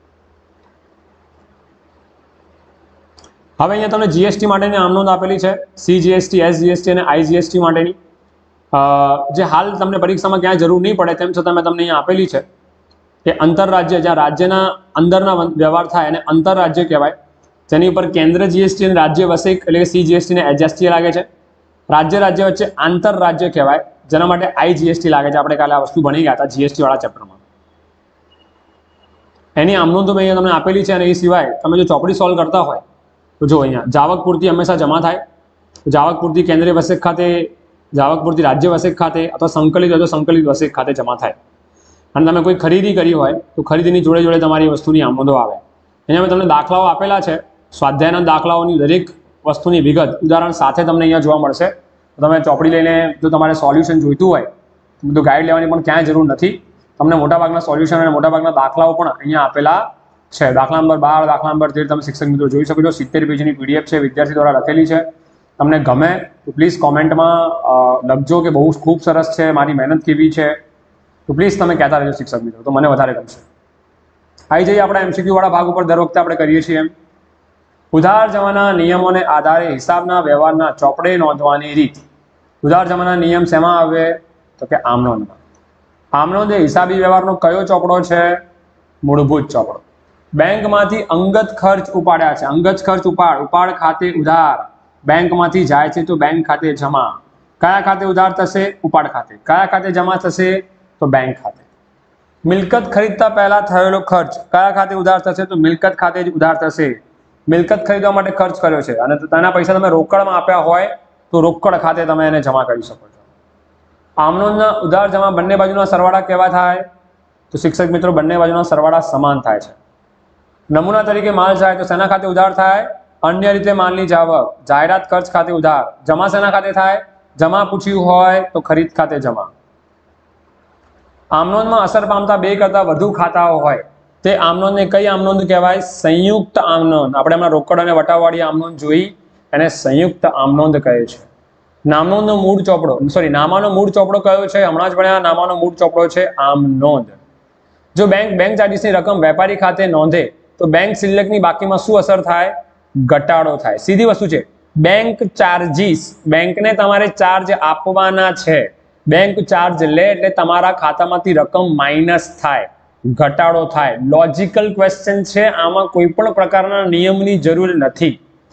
હવે અહીંયા તમને જીએસટી માટેની આમ નોંધ આપેલી છે, CGST, SGST અને IGST માટેની, જે હાલ તમને પરીક્ષામાં ક્યાંય જરૂર નહીં પડે, તેમ છતાં મેં તમને અહીંયા આપેલી છે. કે આંતરરાજ્ય, જ્યાં રાજ્યના અંદરના વ્યવહાર થાય એને આંતરરાજ્ય કહેવાય. જેની ઉપર કેન્દ્ર જીએસટી અને રાજ્ય વસેક એટલે કે CGST ને HST લાગે છે। રાજ્ય વચ્ચે આંતરરાજ્ય કહેવાય, જેના માટે IGST લાગે છે। આપણે કાલે આ વસ્તુ ભણી ગયા હતા GST વાળા ચેપ્ટરમાં। એની આમ નોંધ અહીંયા તમને આપેલી છે, અને એ સિવાય તમે જો ચોપડી સોલ્વ કરતા હોય તો જો અહીંયા જાવક પૂર્તિ હંમેશા જમા થાય। જાવક પૂર્તિ કેન્દ્રીય વસેક ખાતે, જાવક પૂર્તિ રાજ્ય વસેક ખાતે અથવા સંકલિત હોય તો સંકલિત વસેક ખાતે જમા થાય। અને તમે કોઈ ખરીદી કરી હોય તો ખરીદીની જોડે જોડે તમારી વસ્તુની આમ નોંધો આવે। અહીંયા મેં તમને દાખલાઓ આપેલા છે, સ્વાધ્યાયના દાખલાઓની દરેક વસ્તુની વિગત ઉદાહરણ સાથે તમને અહીંયા જોવા મળશે। તમે ચોપડી લઈને જો તમારે સોલ્યુશન જોઈતું હોય તો બધું ગાઈડ લેવાની પણ ક્યાંય જરૂર નથી। તમને મોટાભાગના સોલ્યુશન અને મોટાભાગના દાખલાઓ પણ અહીંયા આપેલા છે। દાખલા નંબર 12, દાખલા નંબર 13 તમે શિક્ષક મિત્રો જોઈ શકો છો। 70 પેજની PDF છે, વિદ્યાર્થી દ્વારા લખેલી છે। તમને ગમે તો પ્લીઝ કોમેન્ટમાં લખજો કે બહુ ખૂબ સરસ છે, મારી મહેનત કેવી છે, તો પ્લીઝ તમે કહેતા રહેજો શિક્ષક મિત્રો, તો મને વધારે ગમશે। આવી જઈએ આપણા MCQ વાળા ભાગ ઉપર। દર વખતે આપણે કરીએ છીએ એમ ઉધાર જમાના નિયમોને આધારે હિસાબના વ્યવહારના ચોપડે નોંધવાની રીત। ઉધાર જમાના નિયમ શેમાં આવે તો કે આમ નોંધમાં। આમ નોંધ એ હિસાબી વ્યવહારનો કયો ચોપડો છે? મૂળભૂત ચોપડો। બેંકમાંથી અંગત ખર્ચ ઉપાડ્યા છે, અંગત ખર્ચ ઉપાડ ખાતે ઉધાર, બેંકમાંથી જાય છે તો બેંક ખાતે જમા। કયા ખાતે ઉધાર થશે? ઉપાડ ખાતે। કયા ખાતે જમા થશે? તો બેંક ખાતે। મિલકત ખરીદતા પહેલા થયેલો ખર્ચ કયા ખાતે ઉધાર થશે? તો મિલકત ખાતે જ ઉધાર થશે। મિલકત ખરીદવા માટે ખર્ચ કર્યો છે અને તેના પૈસા તમે રોકડમાં આપ્યા હોય તો રોકડ ખાતે તમે એને જમા કરી શકો છો। આમ નોંધના ઉધાર જમા બંને બાજુના સરવાળા કેવા થાય? તો શિક્ષક મિત્રો બંને બાજુના સરવાળા સમાન થાય છે। નમૂના તરીકે માલ જાય તો શેના ખાતે ઉધાર થાય? અન્ય રીતે માલની જાવક, જાહેરાત ખર્ચ ખાતે ઉધાર। જમા શેના ખાતે થાય? જમા પૂછ્યું હોય તો ખરીદ ખાતે જમા। આમ નોંધમાં અસર પામતા બે કરતા વધુ ખાતાઓ હોય તે આમ નોંધને કઈ આમ નોંધ કહેવાય? સંયુક્ત આમ નોંધ। આપણે હમણાં રોકડ અને વટાવવાળી આમ નોંધ જોઈ, એને સંયુક્ત આમ નોંધ કહે છે। નામનોંધનો મૂળ ચોપડો નામાનો મૂળ ચોપડો કયો છે? હમણાં જ ભણ્યા, નામાનો મૂળ ચોપડો છે આમ નોંધ। જો બેંક ચાર્જીસની રકમ વેપારી ખાતે નોંધે તો બેંક સિલકની બાકીમાં શું અસર થાય? ઘટાડો થાય। સીધી વસ્તુ છે। બેંક ચાર્જીસ, બેંકને તમારે ચાર્જ આપવાના છે, બેંક ચાર્જ લે એટલે તમારા ખાતામાંથી રકમ માઇનસ થાય, ઘટાડો થાય। લોજિકલ ક્વેશ્ચન છે, આમાં કોઈ પણ પ્રકારના નિયમની જરૂર નથી।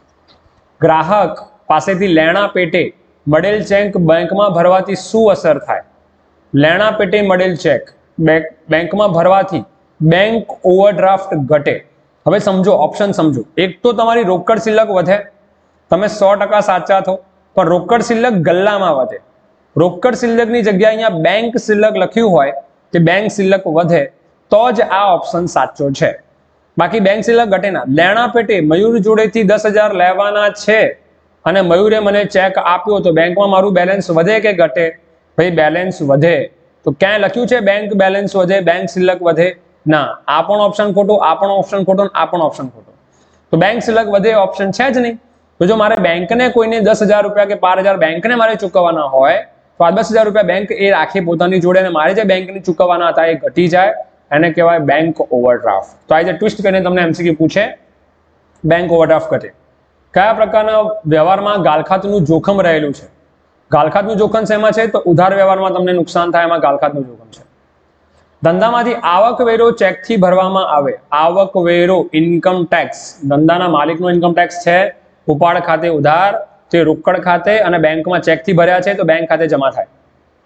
ગ્રાહક પાસેથી લેણા પેટે મળેલ ચેક બેંકમાં ભરવાથી શું અસર થાય? લેણા પેટે મળેલ ચેક બેંકમાં ભરવાથી બેંક ઓવરડ્રાફ્ટ ઘટે। હવે સમજો, ઓપ્શન સમજો। એક તો તમારી રોકડ શિલ્લક વધે, તમે 100% સાચા છો, પણ રોકડ શિલ્લક ગલ્લામાં વધે। રોકડ શિલ્લકની જગ્યાએ અહીંયા બેંક શિલ્લક લખ્યું હોય કે બેંક શિલ્લક વધે તો જ આ ઓપ્શન સાચો છે, બાકી બેંક શિલ્લક ઘટે ના। લેણા પેટે મયુર જોડેથી 10,000 લેવાના છે અને મયુરે મને ચેક આપ્યો તો બેંકમાં મારું બેલેન્સ વધે કે ઘટે? ભાઈ બેલેન્સ વધે। તો ક્યાં લખ્યું છે બેંક બેલેન્સ વધે, બેંક શિલ્લક વધે? ના। આ પણ ઓપ્શન ખોટું, આ પણ ઓપ્શન ખોટું, આ પણ ઓપ્શન ખોટું। તો બેંક શિલ્લક વધે ઓપ્શન છે જ નહીં। તો જો મારે બેંકને કોઈને 10,000 રૂપિયા કે 12,000 બેંકને મારે ચૂકવવાના હોય તો આ 10,000 રૂપિયા બેંક એ રાખે પોતાની જોડે અને મારે જે બેંકને ચૂકવવાના હતા એ ઘટી જાય, એને કહેવાય બેંક ઓવરડ્રાફ્ટ। તો આ જે ટ્વિસ્ટ કરીને તમને MCQ પૂછે બેંક ઓવરડ્રાફ્ટ ઘટે। કયા પ્રકારના વ્યવહારમાં ગાલખાતનું જોખમ રહેલું છે? ગાલખાતનું જોખમ શેમાં છે? તો ઉધાર વ્યવહારમાં તમને નુકસાન થાય, એમાં ગાલખાતનું જોખમ છે। ધંધામાંથી આવકવેરો ચેકથી ભરવામાં આવે। આવકવેરો ઇન્કમ ટેક્સ, ધંધાના માલિકનો ઇન્કમ ટેક્સ છે, ઉપાડ ખાતે ઉધાર, તે રોકડ ખાતે અને બેંકમાં ચેકથી ભર્યા છે તો બેંક ખાતે જમા થાય।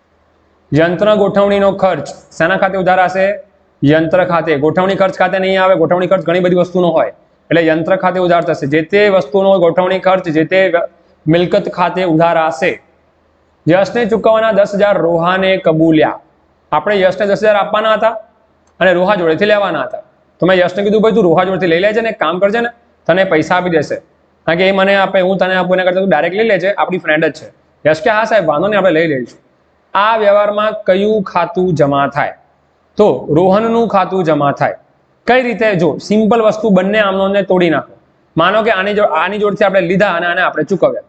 યંત્ર ગોઠવણીનો ખર્ચ શેના ખાતે ઉધાર હશે? યંત્ર ખાતે। ગોઠવણી ખર્ચ ખાતે નહીં આવે, ગોઠવણી ખર્ચ ઘણી બધી વસ્તુનો હોય એટલે યંત્ર ખાતે ઉધાર થશે। જે તે વસ્તુનો ગોઠવણી ખર્ચ જે તે મિલકત ખાતે ઉધાર હશે। યશને ચૂકવવાના 10,000 રોહાને કબૂલ્યા। આપણે યશને 10,000 આપવાના હતા અને રોહા જોડેથી લેવાના હતા, તો મેં યશને કીધું ભાઈ તું રોહા જોડેથી લઈ લેજે ને, એક કામ કરજે ને, તને પૈસા આપી દેશે, કારણ કે એ મને આપે હું તને આપું, એના કરતા તું ડાયરેક્ટ લઈ લેજે, આપણી ફ્રેન્ડ જ છે। યશ કે હા સાહેબ વાંધો નહીં, આપણે લઈ લઈશું। આ વ્યવહારમાં કયું ખાતું જમા થાય? તો રોહનનું ખાતું જમા થાય। કઈ રીતે? જો સિમ્પલ વસ્તુ, બંને આમ નોંધને તોડી નાખો। માનો કે આની જોડથી આપણે લીધા અને આને આપણે ચૂકવ્યા,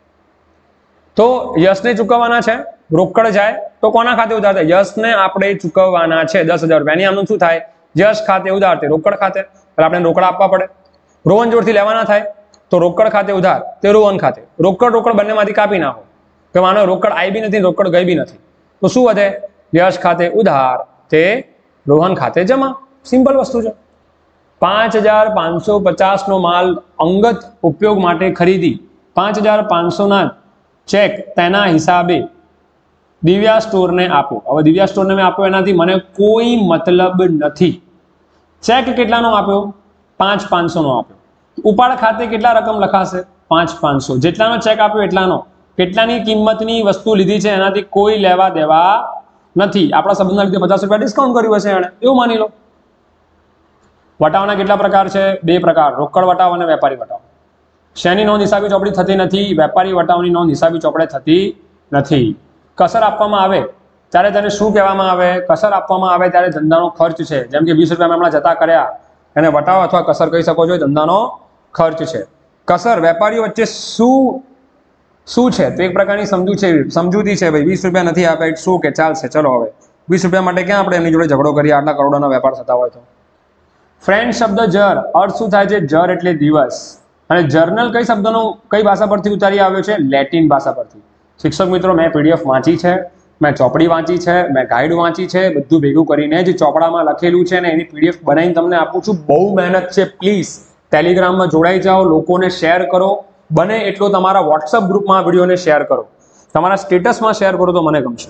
તો યશને ચૂકવવાના છે, રોકડ જાય તો કોના ખાતે ઉધાર થાય? યશને આપણે ચૂકવવાના છે 10,000 રૂપિયા, એની આમનું શું થાય? યશ ખાતે ઉધાર, તે રોકડ ખાતે, એટલે આપણે રોકડ આપવા પડે। રોહન જોડથી લેવાના થાય તો રોકડ ખાતે ઉધાર, તે રોહન ખાતે। રોકડ બંનેમાંથી કાપી નાખો કે માનો રોકડ આવી બી નથી, રોકડ ગઈ બી નથી, તો શું વધે? યશ ખાતે ઉધાર, તે રોહન ખાતે જમા। સિમ્પલ વસ્તુ છે। 5550 નો માલ અંગત ઉપયોગ માટે ખરીદી 5500 ના ચેક તેના હિસાબે દિવ્યા સ્ટોરને આપો. હવે દિવ્યા સ્ટોરને મેં આપ્યો એનાથી મને કોઈ મતલબ નથી. ચેક કેટલાનો આપ્યો? 5500 નો આપ્યો. ઉપાડ ખાતે કેટલા રકમ લખાશે? 5500. જેટલાનો ચેક આપ્યો એટલાનો. કેટલાની કિંમતની વસ્તુ લીધી છે એનાથી કોઈ લેવા દેવા નથી. આપણા સંબંધના લીધે 50 રૂપિયા ડિસ્કાઉન્ટ કર્યું હશે એણે, એવું માની લો. વટાવના કેટલા પ્રકાર છે? 2 પ્રકાર, રોકડ વટાવ અને વેપારી વટાવ. શેની નોંધ હિસાબી ચોપડી થતી નથી? વેપારી વટાવની નોંધ હિસાબી ચોપડે થતી નથી. કસર આપવામાં આવે ત્યારે તેને શું કહેવામાં આવે? કસર આપવામાં આવે ત્યારે ધંધાનો ખર્ચ છે. જેમ કે 20 રૂપિયા હમણાં જતા કર્યા એને વટાવ અથવા કસર કહી શકો છો, ધંધાનો ખર્ચ છે. કસર વેપારીઓ વચ્ચે શું છે? તો એક પ્રકારની સમજૂતી છે. ભાઈ 20 રૂપિયા નથી આપ્યા, શું કે ચાલશે, ચલો હવે 20 રૂપિયા માટે ક્યાં આપણે એની જોડે ઝઘડો કરીએ? આટલા કરોડોના વેપાર થતા હોય તો. ફ્રેન્ડ શબ્દ જર, અર્થ શું થાય છે? જર એટલે દિવસ. અને જર્નલ કઈ શબ્દનો કઈ ભાષા પરથી ઉતારી આવ્યો છે? લેટિન ભાષા પરથી. શિક્ષક મિત્રો, મેં પીડીએફ વાંચી છે, મેં ચોપડી વાંચી છે, મેં ગાઈડ વાંચી છે, બધું ભેગું કરીને જે ચોપડામાં લખેલું છે ને એની પીડીએફ બનાવીને તમને આપું છું. બહુ મહેનત છે. પ્લીઝ ટેલિગ્રામમાં જોડાઈ જાઓ, લોકોને શેર કરો, બને એટલો તમારા વોટ્સઅપ ગ્રુપમાં વિડીયોને શેર કરો, તમારા સ્ટેટસમાં શેર કરો તો મને ગમશે.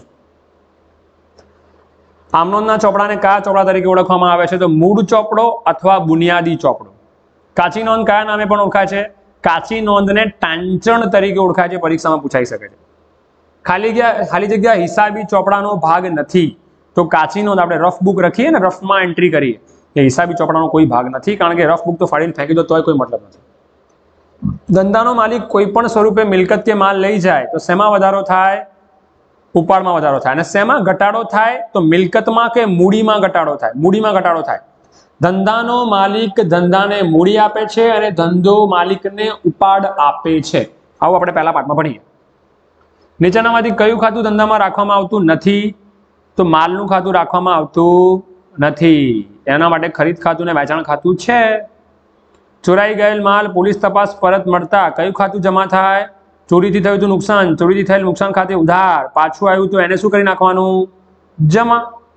આમનોંધના ચોપડાને કયા ચોપડા તરીકે ઓળખવામાં આવે છે? તો મૂળ ચોપડો અથવા બુનિયાદી ચોપડો. કાચી નોંધ કયા નામે પણ ઓળખાય છે? કાચી નોંધને ટાંચણ તરીકે ઓળખાય છે, પરીક્ષામાં પૂછાઈ શકે છે. ખાલી જગ્યા હિસાબી ચોપડાનો ભાગ નથી. તો કાચી નોંધ આપણે રફ બુક રખીએ ને, રફમાં એન્ટ્રી કરીએ, એ હિસાબી ચોપડાનો કોઈ ભાગ નથી, કારણ કે રફ બુક તો ફાડીને ફેંકી દો તોય કોઈ મતલબ નથી. ધંધાનો માલિક કોઈ પણ સ્વરૂપે મિલકત કે માલ લઈ જાય તો શેમાં વધારો થાય? ઉપાડમાં વધારો થાય. અને શેમાં ઘટાડો થાય? તો મિલકતમાં કે મૂડીમાં ઘટાડો થાય? મૂડીમાં ઘટાડો થાય. ધંધાનો માલિક ધંધાને મૂડી આપે છે અને ધંધો માલિકને ઉપાડ આપે છે. આવું આપણે પહેલા પાઠમાં ભણીએ. નીચેનામાંથી કયું ખાતું ધંધામાં રાખવામાં આવતું નથી? તો માલનું ખાતું રાખવામાં આવતું નથી. એના માટે ખરીદ ખાતું ને વેચાણ ખાતું છે. ચોરાઈ ગયેલ માલ પોલીસ તપાસ પરત મળતા કયું ખાતું જમા થાય? ચોરીથી થયું તો નુકસાન, ચોરીથી થયેલ નુકસાન ખાતે ઉધાર, પાછું આવ્યું તો એને શું કરી નાખવાનું? જમા.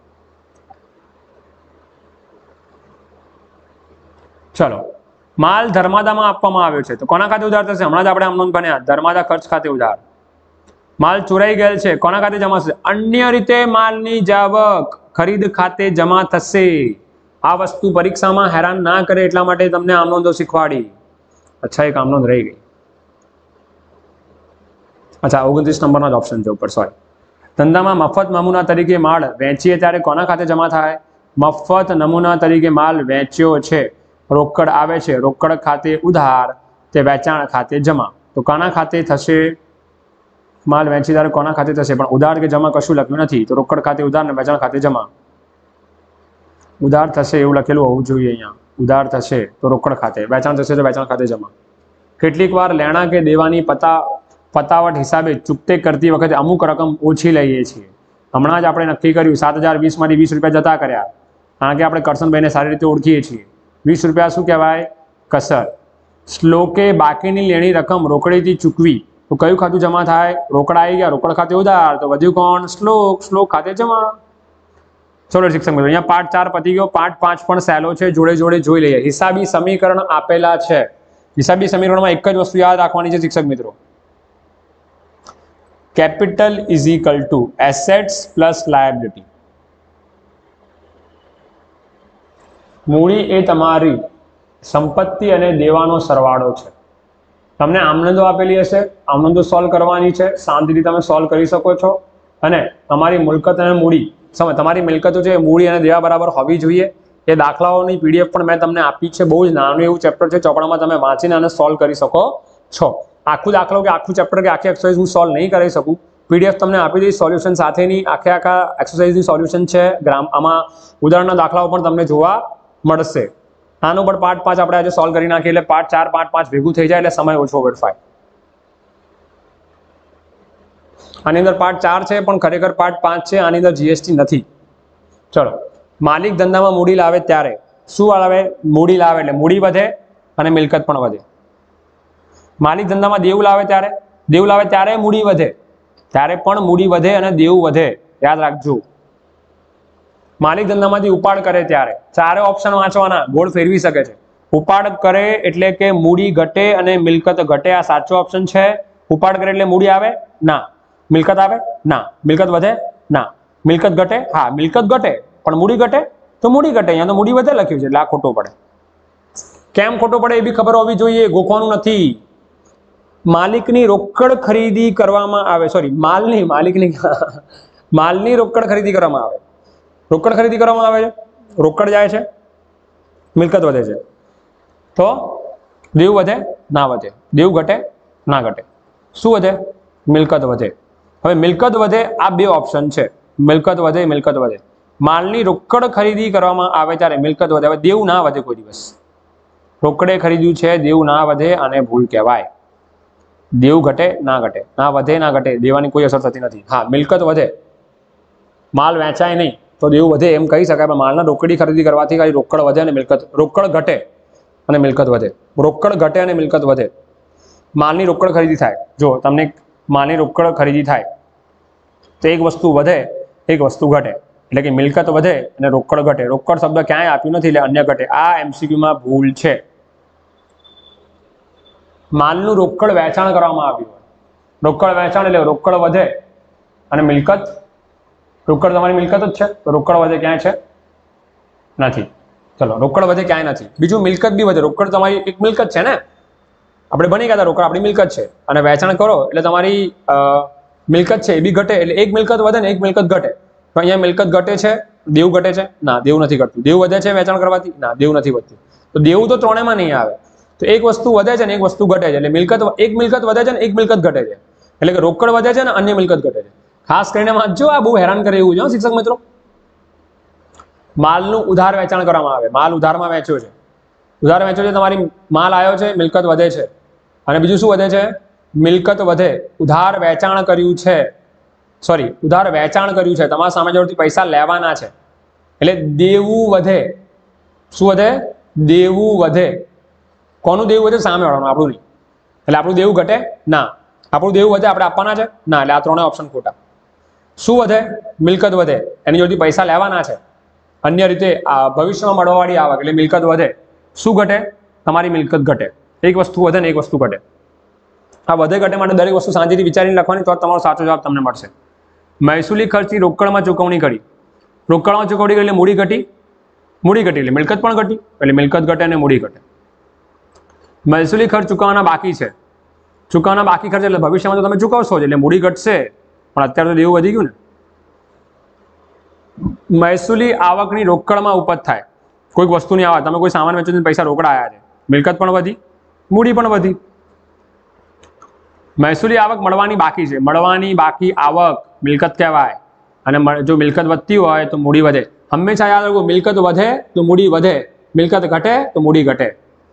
ચલો, માલ ધર્માદામાં આપવામાં આવ્યો છે તો કોના ખાતે ઉધાર થશે? હમણાં જ આપણે આમ નોંધ ભણ્યા, ધર્માદા ખર્ચ ખાતે ઉધાર. માલ ચોરાઈ ગયેલ છે, કોના ખાતે જમા થશે? અન્ય રીતે માલની જાવક ખરીદ ખાતે જમા થશે. આ વસ્તુ પરીક્ષામાં હેરાન ના કરે એટલા માટે તમને આમ નોંધો શીખવાડી. અચ્છા, એક આમ નોંધ રહી ગઈ. અચ્છા, 29 નંબરનો જ ઓપ્શન છે ઉપર, સોરી. ધંધામાં મફત નમૂના તરીકે માલ વેચીએ ત્યારે કોના ખાતે જમા થાય? મફત નમૂના તરીકે માલ વેચ્યો છે, રોકડ આવે છે, રોકડ ખાતે ઉધાર, તે વેચાણ ખાતે જમા. તો કોના ખાતે થશે? માલ વેચી ત્યારે કોના ખાતે થશે? પણ ઉધાર કે જમા કશું લખ્યું નથી, તો રોકડ ખાતે ઉધાર ને વેચાણ ખાતે જમા. ઉધાર થશે એવું લખેલું હોવું જોઈએ અહીંયા. ઉધાર થશે તો રોકડ ખાતે, વેચાણ થશે તો વેચાણ ખાતે જમા. કેટલીક વાર લેણા કે દેવાની પતાવટ હિસાબે ચૂકતે કરતી વખતે અમુક રકમ ઓછી લઈએ છીએ. હમણાં જ આપણે નક્કી કર્યું 7020 માંથી 20 રૂપિયા જતા કર્યા, કારણ કે આપણે કરશનભાઈને સારી રીતે ઓળખીએ છીએ. 20 રૂપિયા શું કહેવાય? કસર. શ્લોકે બાકીની લેણી રકમ રોકડીથી ચૂકવી તો કયું ખાતું જમા થાય? રોકડા આવી ગયા, રોકડ ખાતે ઉધાર, તો વધ્યું કોણ? શ્લોક, શ્લોક ખાતે જમા. ચલો શિક્ષક મિત્રો, અહીંયા પાઠ 4 પતી ગયો. પાઠ 5 પણ સહેલો છે, જોડે જોડે જોઈ લઈએ. હિસાબી સમીકરણ આપેલા છે. હિસાબી સમીકરણમાં એક જ વસ્તુ યાદ રાખવાની છે શિક્ષક મિત્રો, capital is equal to assets plus liability. મૂડી એ તમારી સંપત્તિ અને દેવાનો સરવાળો છે. તમને આમનોંધો આપેલી હશે, આમનોંધો સોલ્વ કરવાની છે, શાંતિથી તમે સોલ્વ કરી શકો છો. અને તમારી મિલકત અને મૂડી, તમારી મિલકતો છે મૂડી અને દેવા બરાબર હોવી જોઈએ. એ દાખલાઓની પીડીએફ પણ મેં તમને આપી છે. બહુ જ નાનું એવું ચેપ્ટર છે, ચોપડામાં તમે વાંચીને આને સોલ્વ કરી શકો છો. આખું દાખલો કે આખું ચેપ્ટર કે આખી એક્સરસાઇઝ હું સોલ્વ નહીં કરી શકું. પીડીએફ તમને આપી દઈશ સોલ્યુશન સાથેની. આખા એક્સરસાઇઝની સોલ્યુશન છે. આમાં ઉદાહરણના દાખલાઓ પણ તમને જોવા મળશે. આનો પણ પાર્ટ 5 આપણે આજે સોલ્વ કરી નાખીએ, એટલે પાર્ટ 4 પાર્ટ 5 ભેગું થઈ જાય એટલે સમય ઓછો વેડફાય. આની અંદર પાર્ટ 4 છે પણ ખરેખર પાર્ટ 5 છે. આની અંદર જીએસટી નથી. ચલો, માલિક ધંધામાં મૂડી લાવે ત્યારે શું આવે? મૂડી લાવે એટલે મૂડી વધે અને મિલકત પણ વધે. માલિક ધંધામાં દેવું લાવે ત્યારે મૂડી વધે, ત્યારે પણ મૂડી વધે અને દેવું વધે. યાદ રાખજો. માલિક ધંધામાંથી ઉપાડ કરે ત્યારે ચારે ઓપ્શન વાંચવાના, ગોળ ફેરવી શકે છે. ઉપાડ કરે એટલે કે મૂડી ઘટે અને મિલકત ઘટે, આ સાચો ઓપ્શન છે. ઉપાડ કરે એટલે મૂડી આવે? ના. મિલકત આવે? ના. મિલકત વધે? ના. મિલકત ઘટે? હા, મિલકત ઘટે પણ મૂડી ઘટે તો મૂડી ઘટે. અહીંયા તો મૂડી વધે લખ્યું છે એટલે આ ખોટો પડે. કેમ ખોટો પડે એ બી ખબર હોવી જોઈએ, ગોખવાનું નથી. માલિકની રોકડ ખરીદી કરવામાં આવે, સોરી માલની રોકડ ખરીદી કરવામાં આવે. રોકડ ખરીદી કરવામાં આવે છે, રોકડ જાય છે, મિલકત વધે છે, તો દેવું વધે? ના વધે. દેવું ઘટે? ના ઘટે. શું વધે? મિલકત વધે. હવે મિલકત વધે, આ બે ઓપ્શન છે, મિલકત વધે, મિલકત વધે. માલની રોકડ ખરીદી કરવામાં આવે ત્યારે મિલકત વધે. હવે દેવું ના વધે કોઈ દિવસ. રોકડે ખરીદ્યું છે, દેવું ના વધે અને ભૂલ કહેવાય. દેવું ઘટે? ના ઘટે. ના વધે, ના ઘટે. દેવાની કોઈ અસર થતી નથી. હા, મિલકત વધે, માલ વેચાય નહીં તો દેવું વધે એમ કહી શકાય, પણ માલના રોકડી ખરીદી કરવાથી ખાલી રોકડ વધે અને મિલકત, રોકડ ઘટે અને મિલકત વધે. રોકડ ઘટે અને મિલકત વધે. માલની રોકડ ખરીદી થાય, જો તમને માલની રોકડ ખરીદી થાય તો એક વસ્તુ વધે, એક વસ્તુ ઘટે, એટલે કે મિલકત વધે અને રોકડ ઘટે. રોકડ શબ્દ ક્યાંય આપ્યું નથી એટલે અન્ય ઘટે. આ એમસીક્યુમાં ભૂલ છે. માલનું રોકડ વેચાણ કરવામાં આવ્યું હોય, રોકડ વેચાણ એટલે રોકડ વધે અને મિલકત, રોકડ તમારી મિલકત જ છે તો રોકડ વધે ક્યાંય છે? નથી. ચલો, રોકડ વધે ક્યાંય નથી. બીજું મિલકત બી વધે. રોકડ તમારી એક મિલકત છે ને, આપણે બની ગયા હતા, રોકડ આપણી મિલકત છે અને વેચાણ કરો એટલે તમારી મિલકત છે એ બી ઘટે, એટલે એક મિલકત વધે ને એક મિલકત ઘટે. તો અહીંયા મિલકત ઘટે છે, દેવું ઘટે છે? ના, દેવું નથી ઘટતું. દેવું વધે છે વેચાણ કરવાથી? ના, દેવું નથી વધતું. તો દેવું તો ત્રણેયમાં નહીં આવે. તો એક વસ્તુ વધે છે ને એક વસ્તુ ઘટે છે, એટલે મિલકત, એક મિલકત વધે છે ને એક મિલકત ઘટે છે, એટલે કે રોકડ વધે છે ને અન્ય મિલકત ઘટે છે. ખાસ કરીને વાંચજો, આ બહુ હેરાન કરે એવું છે શિક્ષક મિત્રો. માલનું ઉધાર વેચાણ કરવામાં આવે. માલ ઉધારમાં વેચ્યો છે, ઉધાર વેચ્યો છે, તમારી માલ આવ્યો છે, મિલકત વધે છે અને બીજું શું વધે છે? મિલકત વધે. ઉધાર વેચાણ કર્યું છે, સોરી, ઉધાર વેચાણ કર્યું છે, તમારા સામે જોડેથી પૈસા લેવાના છે એટલે દેવું વધે. શું વધે? દેવું વધે. કોનું દેવું વધે? સામે વાળાનું, આપણું નહીં. એટલે આપણું દેવું ઘટે? ના. આપણું દેવું વધે, આપણે આપવાના છે? ના. એટલે આ ત્રણેય ઓપ્શન ખોટા. શું વધે? મિલકત વધે, એની જોડેથી પૈસા લેવાના છે. અન્ય રીતે ભવિષ્યમાં મળવાવાળી આવક એટલે મિલકત વધે. શું ઘટે? તમારી મિલકત ઘટે. એક વસ્તુ વધે ને એક વસ્તુ ઘટે. આ વધે ઘટે માટે દરેક વસ્તુ શાંતિથી વિચારીને લખવાની, તો તમારો સાચો જવાબ તમને મળશે. મહેસૂલી ખર્ચની રોકડમાં ચૂકવણી કરી. રોકડમાં ચૂકવણી કરી એટલે મૂડી ઘટી, મૂડી ઘટી એટલે મિલકત પણ ઘટી, એટલે મિલકત ઘટે અને મૂડી ઘટે. મહેસૂલી ખર્ચ ચૂકવવાના બાકી છે. ચૂકવવાના બાકી ખર્ચ એટલે ભવિષ્યમાં તો તમે ચૂકવશો જ, એટલે મૂડી ઘટશે, પણ અત્યારે તો દેવું વધી ગયું ને. મહેસૂલી આવકની રોકડમાં ઉપજ થાય. કોઈક વસ્તુની આવક, તમે કોઈ સામાન વેચીને પૈસા રોકડા આવ્યા છે, મિલકત પણ વધી, મૂડી પણ વધી. મહેસૂલી આવક મળવાની બાકી છે. મળવાની બાકી આવક મિલકત કહેવાય અને જો મિલકત વધતી હોય તો મૂડી વધે. હંમેશા યાદ રાખો, મિલકત વધે તો મૂડી વધે, મિલકત ઘટે તો મૂડી ઘટે.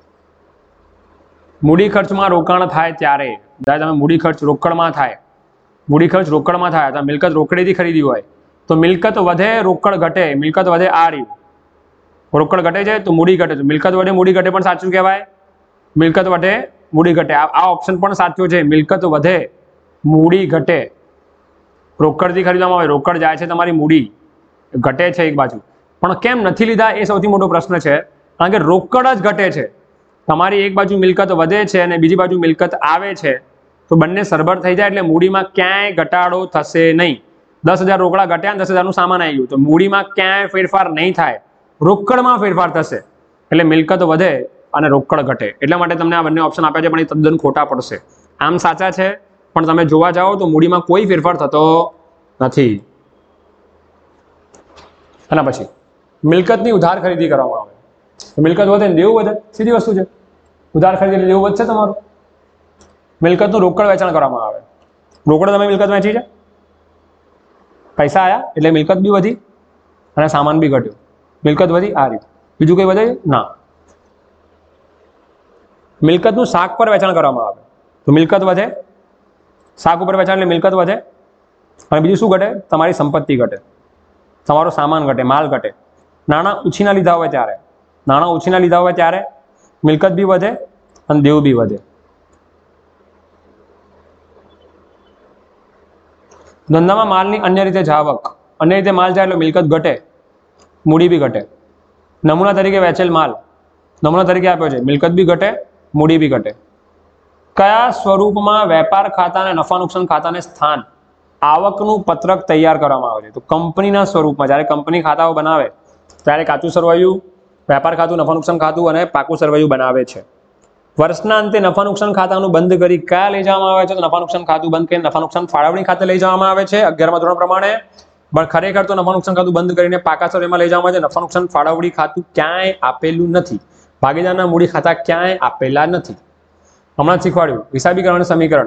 મૂડી ખર્ચમાં રોકાણ થાય ત્યારે, જ્યારે તમે મૂડી ખર્ચ રોકડમાં થાય, મૂડી ખર્ચ રોકડમાં થાય, તમે મિલકત રોકડેથી ખરીદી હોય તો મિલકત વધે, રોકડ ઘટે. મિલકત વધે, આ રહ્યું, રોકડ ઘટે છે તો મૂડી ઘટે છે. મિલકત વધે, મૂડી ઘટે પણ સાચું કહેવાય. મિલકત વધે, મૂડી ઘટે, આ ઓપ્શન પણ સાચો છે. મિલકત વધે, મૂડી ઘટે. રોકડથી ખરીદવામાં આવે, રોકડ જાય છે, તમારી મૂડી ઘટે છે એક બાજુ. પણ કેમ નથી લીધા એ સૌથી મોટો પ્રશ્ન છે, કારણ કે રોકડ જ ઘટે છે. તમારી એક બાજુ મિલકત વધે છે અને બીજી બાજુ મિલકત આવે છે, તો બંને સરભર થઈ જાય એટલે મૂડીમાં ક્યાંય ઘટાડો થશે નહીં. 10,000 રોકડા ઘટ્યા, 10,000નું સામાન આવી ગયું, તો મૂડીમાં ક્યાંય ફેરફાર નહીં થાય, રોકડમાં ફેરફાર થશે. એટલે મિલકત વધે અને રોકડ ઘટે. એટલા માટે તમને આ બંને ઓપ્શન આપ્યા છે, પણ એ તદ્દન ખોટા પડશે. આમ સાચા છે, પણ તમે જોવા જાઓ તો મૂડીમાં કોઈ ફેરફાર થતો નથી. અને પછી મિલકતની ઉધાર ખરીદી કરવામાં આવે. મિલકત વધે ને દેવું વધે, સીધી વસ્તુ છે. ઉધાર ખરીદી એટલે દેવું વધશે તમારું. મિલકતનું રોકડ વેચાણ કરવામાં આવે. રોકડ તમે મિલકત વેચી છે, પૈસા આવ્યા એટલે મિલકત બી વધી અને સામાન બી ઘટ્યો. મિલકત વધી, આ રીતે. બીજું કંઈ વધે ના. મિલકતનું શાક પર વેચાણ કરવામાં આવે તો મિલકત વધે, શાક ઉપર વેચાણ એટલે મિલકત વધે અને બીજું શું ઘટે? તમારી સંપત્તિ ઘટે, તમારો સામાન ઘટે, માલ ઘટે. નાણાં ઉછીના લીધા હોય ત્યારે, નાણાં ઉછીના લીધા હોય ત્યારે મિલકત બી વધે અને દેવું બી વધે. ધંધામાં માલની અન્ય રીતે જાવક, અન્ય રીતે માલ જાય એટલે મિલકત ઘટે. મૂડી બી ઘટે. નમૂના તરીકે વેચેલ માલ, નમૂના તરીકે આપ્યો છે, મિલકત બી ઘટે, મૂડી બી ઘટે. કયા સ્વરૂપમાં વેપાર ખાતા અને નફા નુકસાન ખાતાને સ્થાન આવકનું પત્રક તૈયાર કરવામાં આવે છે? તો કંપનીના સ્વરૂપમાં, જ્યારે કંપની ખાતાઓ બનાવે ત્યારે કાચું સરવૈયું, વેપાર ખાતું, નફા નુકસાન ખાતું અને પાકું સરવૈયું બનાવે છે. વર્ષના અંતે નફા નુકસાન ખાતાનું બંધ કરી કયા લઈ જવામાં આવે છે? તો નફા નુકસાન ખાતું બંધ કરીને નફા નુકસાન ફાળવણી ખાતે લઈ જવામાં આવે છે 11મા ધોરણ પ્રમાણે. પણ ખરેખર તો નફા નુકસાન ખાતું બંધ કરીને પાકા સરવૈયામાં લઈ જવામાં આવે છે. નફા નુકસાન ફાળવણી ખાતું ક્યાંય આપેલું નથી. ભાગીદારના મૂડી ખાતા ક્યાંય આપેલા નથી. હમણાં જ શીખવાડ્યું હિસાબીકરણ સમીકરણ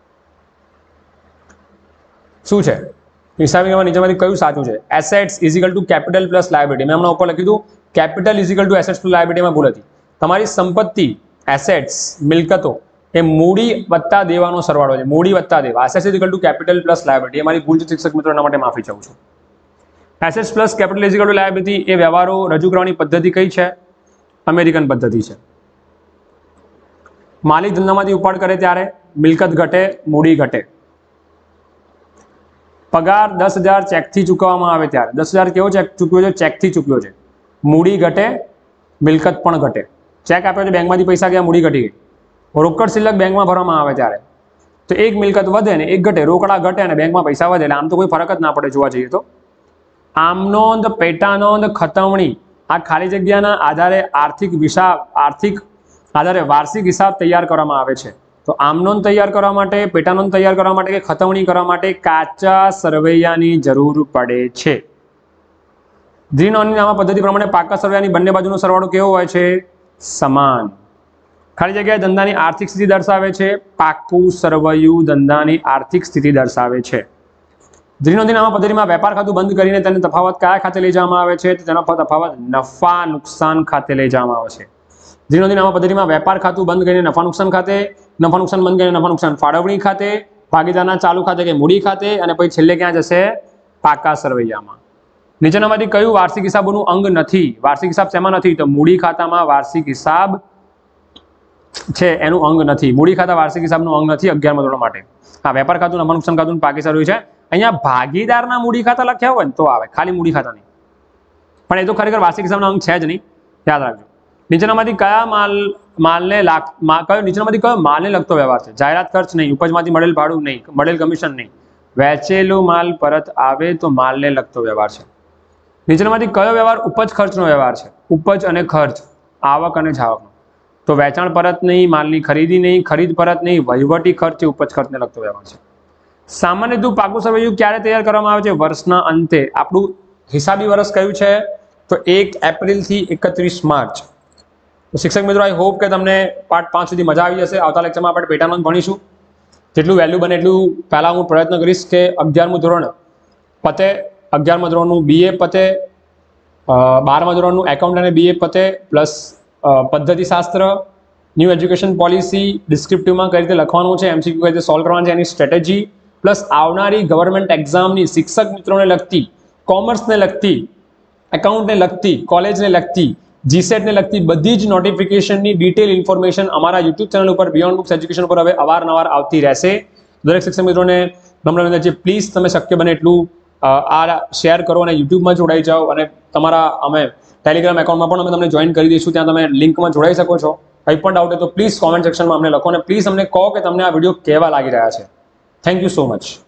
શું છે? હિસાબીકરણમાં નીચેમાંથી કયું સાચું છે? Assets is equal to capital plus liability. મેં હમણાં ઉપર લખ્યું હતું capital is equal to assets plus લાયબિલિટીમાં ભૂલ હતી. તમારી સંપત્તિ, એસેટ્સ, મિલકતો એ મૂડી વત્તા દેવાનો સરવાળો છે. મૂડી વત્તા દેવા. Assets is equal to capital plus liability. અમારી ભૂલ છે શિક્ષક મિત્રો, એના માટે માફી ચાહું છું. Assets plus capital is equal to liability એ વ્યવહારો રજૂ કરવાની પદ્ધતિ કઈ છે? અમેરિકન પદ્ધતિ છે. માલિક ધંધામાંથી ઉપાડ કરે ત્યારે મિલકત ઘટે, મૂડી ઘટે. પગાર 10,000 ચેકથી ચૂકવવામાં આવે ત્યારે 10,000 કેવો ચેક ચૂકવ્યો છે? ચેકથી ચૂકવ્યો છે. મૂડી ઘટે, મિલકત પણ ઘટે. ચેક આપ્યો છે, બેંકમાંથી પૈસા ગયા, મૂડી ઘટી ગઈ. રોકડ શિલ્લક બેંકમાં ભરવામાં આવે ત્યારે તો એક મિલકત વધે ને એક ઘટે, રોકડા ઘટે અને બેંકમાં પૈસા વધે. એટલે આમ તો કોઈ ફરક જ ના પડે જોવા જઈએ તો. આમનોંધ, પેટાનોંધ, ખતવણી આ ખાલી જગ્યાના આધારે આર્થિક આધારે વાર્ષિક હિસાબ તૈયાર કરવામાં આવે છે. તો આમનોંધ તૈયાર કરવા માટે, પેટાનોંધ તૈયાર કરવા માટે કે ખતવણી કરવા માટે કાચા સરવૈયાની જરૂર પડે છે. દ્વિનોંધની નામા પદ્ધતિ પ્રમાણે પાકા સરવૈયાની બંને બાજુનો સરવાળો કેવો હોય છે? સમાન. ખાલી જગ્યાએ ધંધાની આર્થિક સ્થિતિ દર્શાવે છે. પાકું સરવૈયું ધંધાની આર્થિક સ્થિતિ દર્શાવે છે. દ્વિનોંધની નામા પદ્ધતિમાં વેપાર ખાતું બંધ કરીને તેને તફાવત કયા ખાતે લઈ જવામાં આવે છે? તેનો તફાવત નફા નુકસાન ખાતે લઈ જવામાં આવે છે. દ્વિનોંધની નામા પદ્ધતિમાં વેપાર ખાતું બંધ કરીને નફા નુકસાન ખાતે, નફા નુકસાન બંધ કરીને નફા નુકસાન ફાળવણી ખાતે, ભાગીદારના ચાલુ ખાતે કે મૂડી ખાતે અને પછી છેલ્લે ક્યાં જશે? પાકા સરવૈયામાં. નીચેનામાંથી કયું વાર્ષિક હિસાબોનું અંગ નથી? વાર્ષિક હિસાબ શેમાં નથી? તો મૂડી ખાતામાં વાર્ષિક હિસાબ છે એનું અંગ નથી. મૂડી ખાતા વાર્ષિક હિસાબનું અંગ નથી 11મા ધોરણ માટે. હા, વેપાર ખાતું, નફા નુકસાન ખાતું, પાકી સરવૈયું છે. અહીંયા ભાગીદારના મૂડી ખાતા લખ્યા હોય ને તો આવે, ખાલી મૂડી ખાતા નહીં. પણ એ તો ખરેખર વાર્ષિક હિસાબનો અંગ છે જ નહીં, યાદ રાખજો. નીચેનામાંથી કયો માલને લગતો વ્યવહાર છે? જાહેરાત ખર્ચ નહીં, ઉપજમાંથી મળેલ ભાડું નહીં, મળેલ કમિશન નહીં. વેચેલો માલ પરત આવે તો માલને લગતો વ્યવહાર છે. નીચેનામાંથી કયો વ્યવહાર ઉપજ ખર્ચનો વ્યવહાર છે? ઉપજ અને ખર્ચ, આવક અને જાવકનો. તો વેચાણ પરત નહીં, માલની ખરીદી નહીં, ખરીદ પરત નહીં, વહીવટી ખર્ચ એ ઉપજ ખર્ચને લગતો વ્યવહાર છે. સામાન્ય હેતુ પાકું સરવૈયું ક્યારે તૈયાર કરવામાં આવે છે? વર્ષના અંતે. આપણું હિસાબી વર્ષ કયું છે? તો 1 એપ્રિલથી 31 માર્ચ. તો શિક્ષક મિત્રો, આઈ હોપ કે તમને પાર્ટ 5 સુધી મજા આવી જશે. આવતા લેક્ચરમાં આપણે પેટાનોંધ ભણીશું. જેટલું વહેલું બને એટલું પહેલાં હું પ્રયત્ન કરીશ કે 11મું ધોરણ પતે, 11મા ધોરણનું BA પતે, 12મા ધોરણનું એકાઉન્ટ અને BA પતે, પ્લસ પદ્ધતિશાસ્ત્ર, ન્યૂ એજ્યુકેશન પોલિસી, ડિસ્ક્રિપ્ટિવમાં કઈ રીતે લખવાનું છે, MCQ કઈ રીતે સોલ્વ કરવાનું છે એની સ્ટ્રેટેજી, પ્લસ આવનારી ગવર્મેન્ટ એક્ઝામની શિક્ષક મિત્રોને લગતી, કોમર્સને લગતી, એકાઉન્ટને લગતી, કોલેજને લગતી, જીસેટને લગતી બધી જ નોટિફિકેશનની ડિટેલ ઇન્ફોર્મેશન અમારા યુટ્યુબ ચેનલ ઉપર બિયોન્ડ બુક્સ એજ્યુકેશન ઉપર હવે અવારનવાર આવતી રહેશે. દરેક શિક્ષક મિત્રોને નમ્ર છે, પ્લીઝ તમે શક્ય બને એટલું આ શેર કરો અને યુટ્યુબમાં જોડાઈ જાઓ. અને તમારા અમે ટેલિગ્રામ એકાઉન્ટમાં પણ અમે તમને જોઈન કરી દઈશું, ત્યાં તમે લિંકમાં જોડાઈ શકો છો. કંઈ પણ ડાઉટ હોય તો પ્લીઝ કોમેન્ટ સેક્શનમાં અમને લખો અને પ્લીઝ અમને કહો કે તમને આ વિડીયો કેવા લાગી રહ્યા છે. Thank you so much.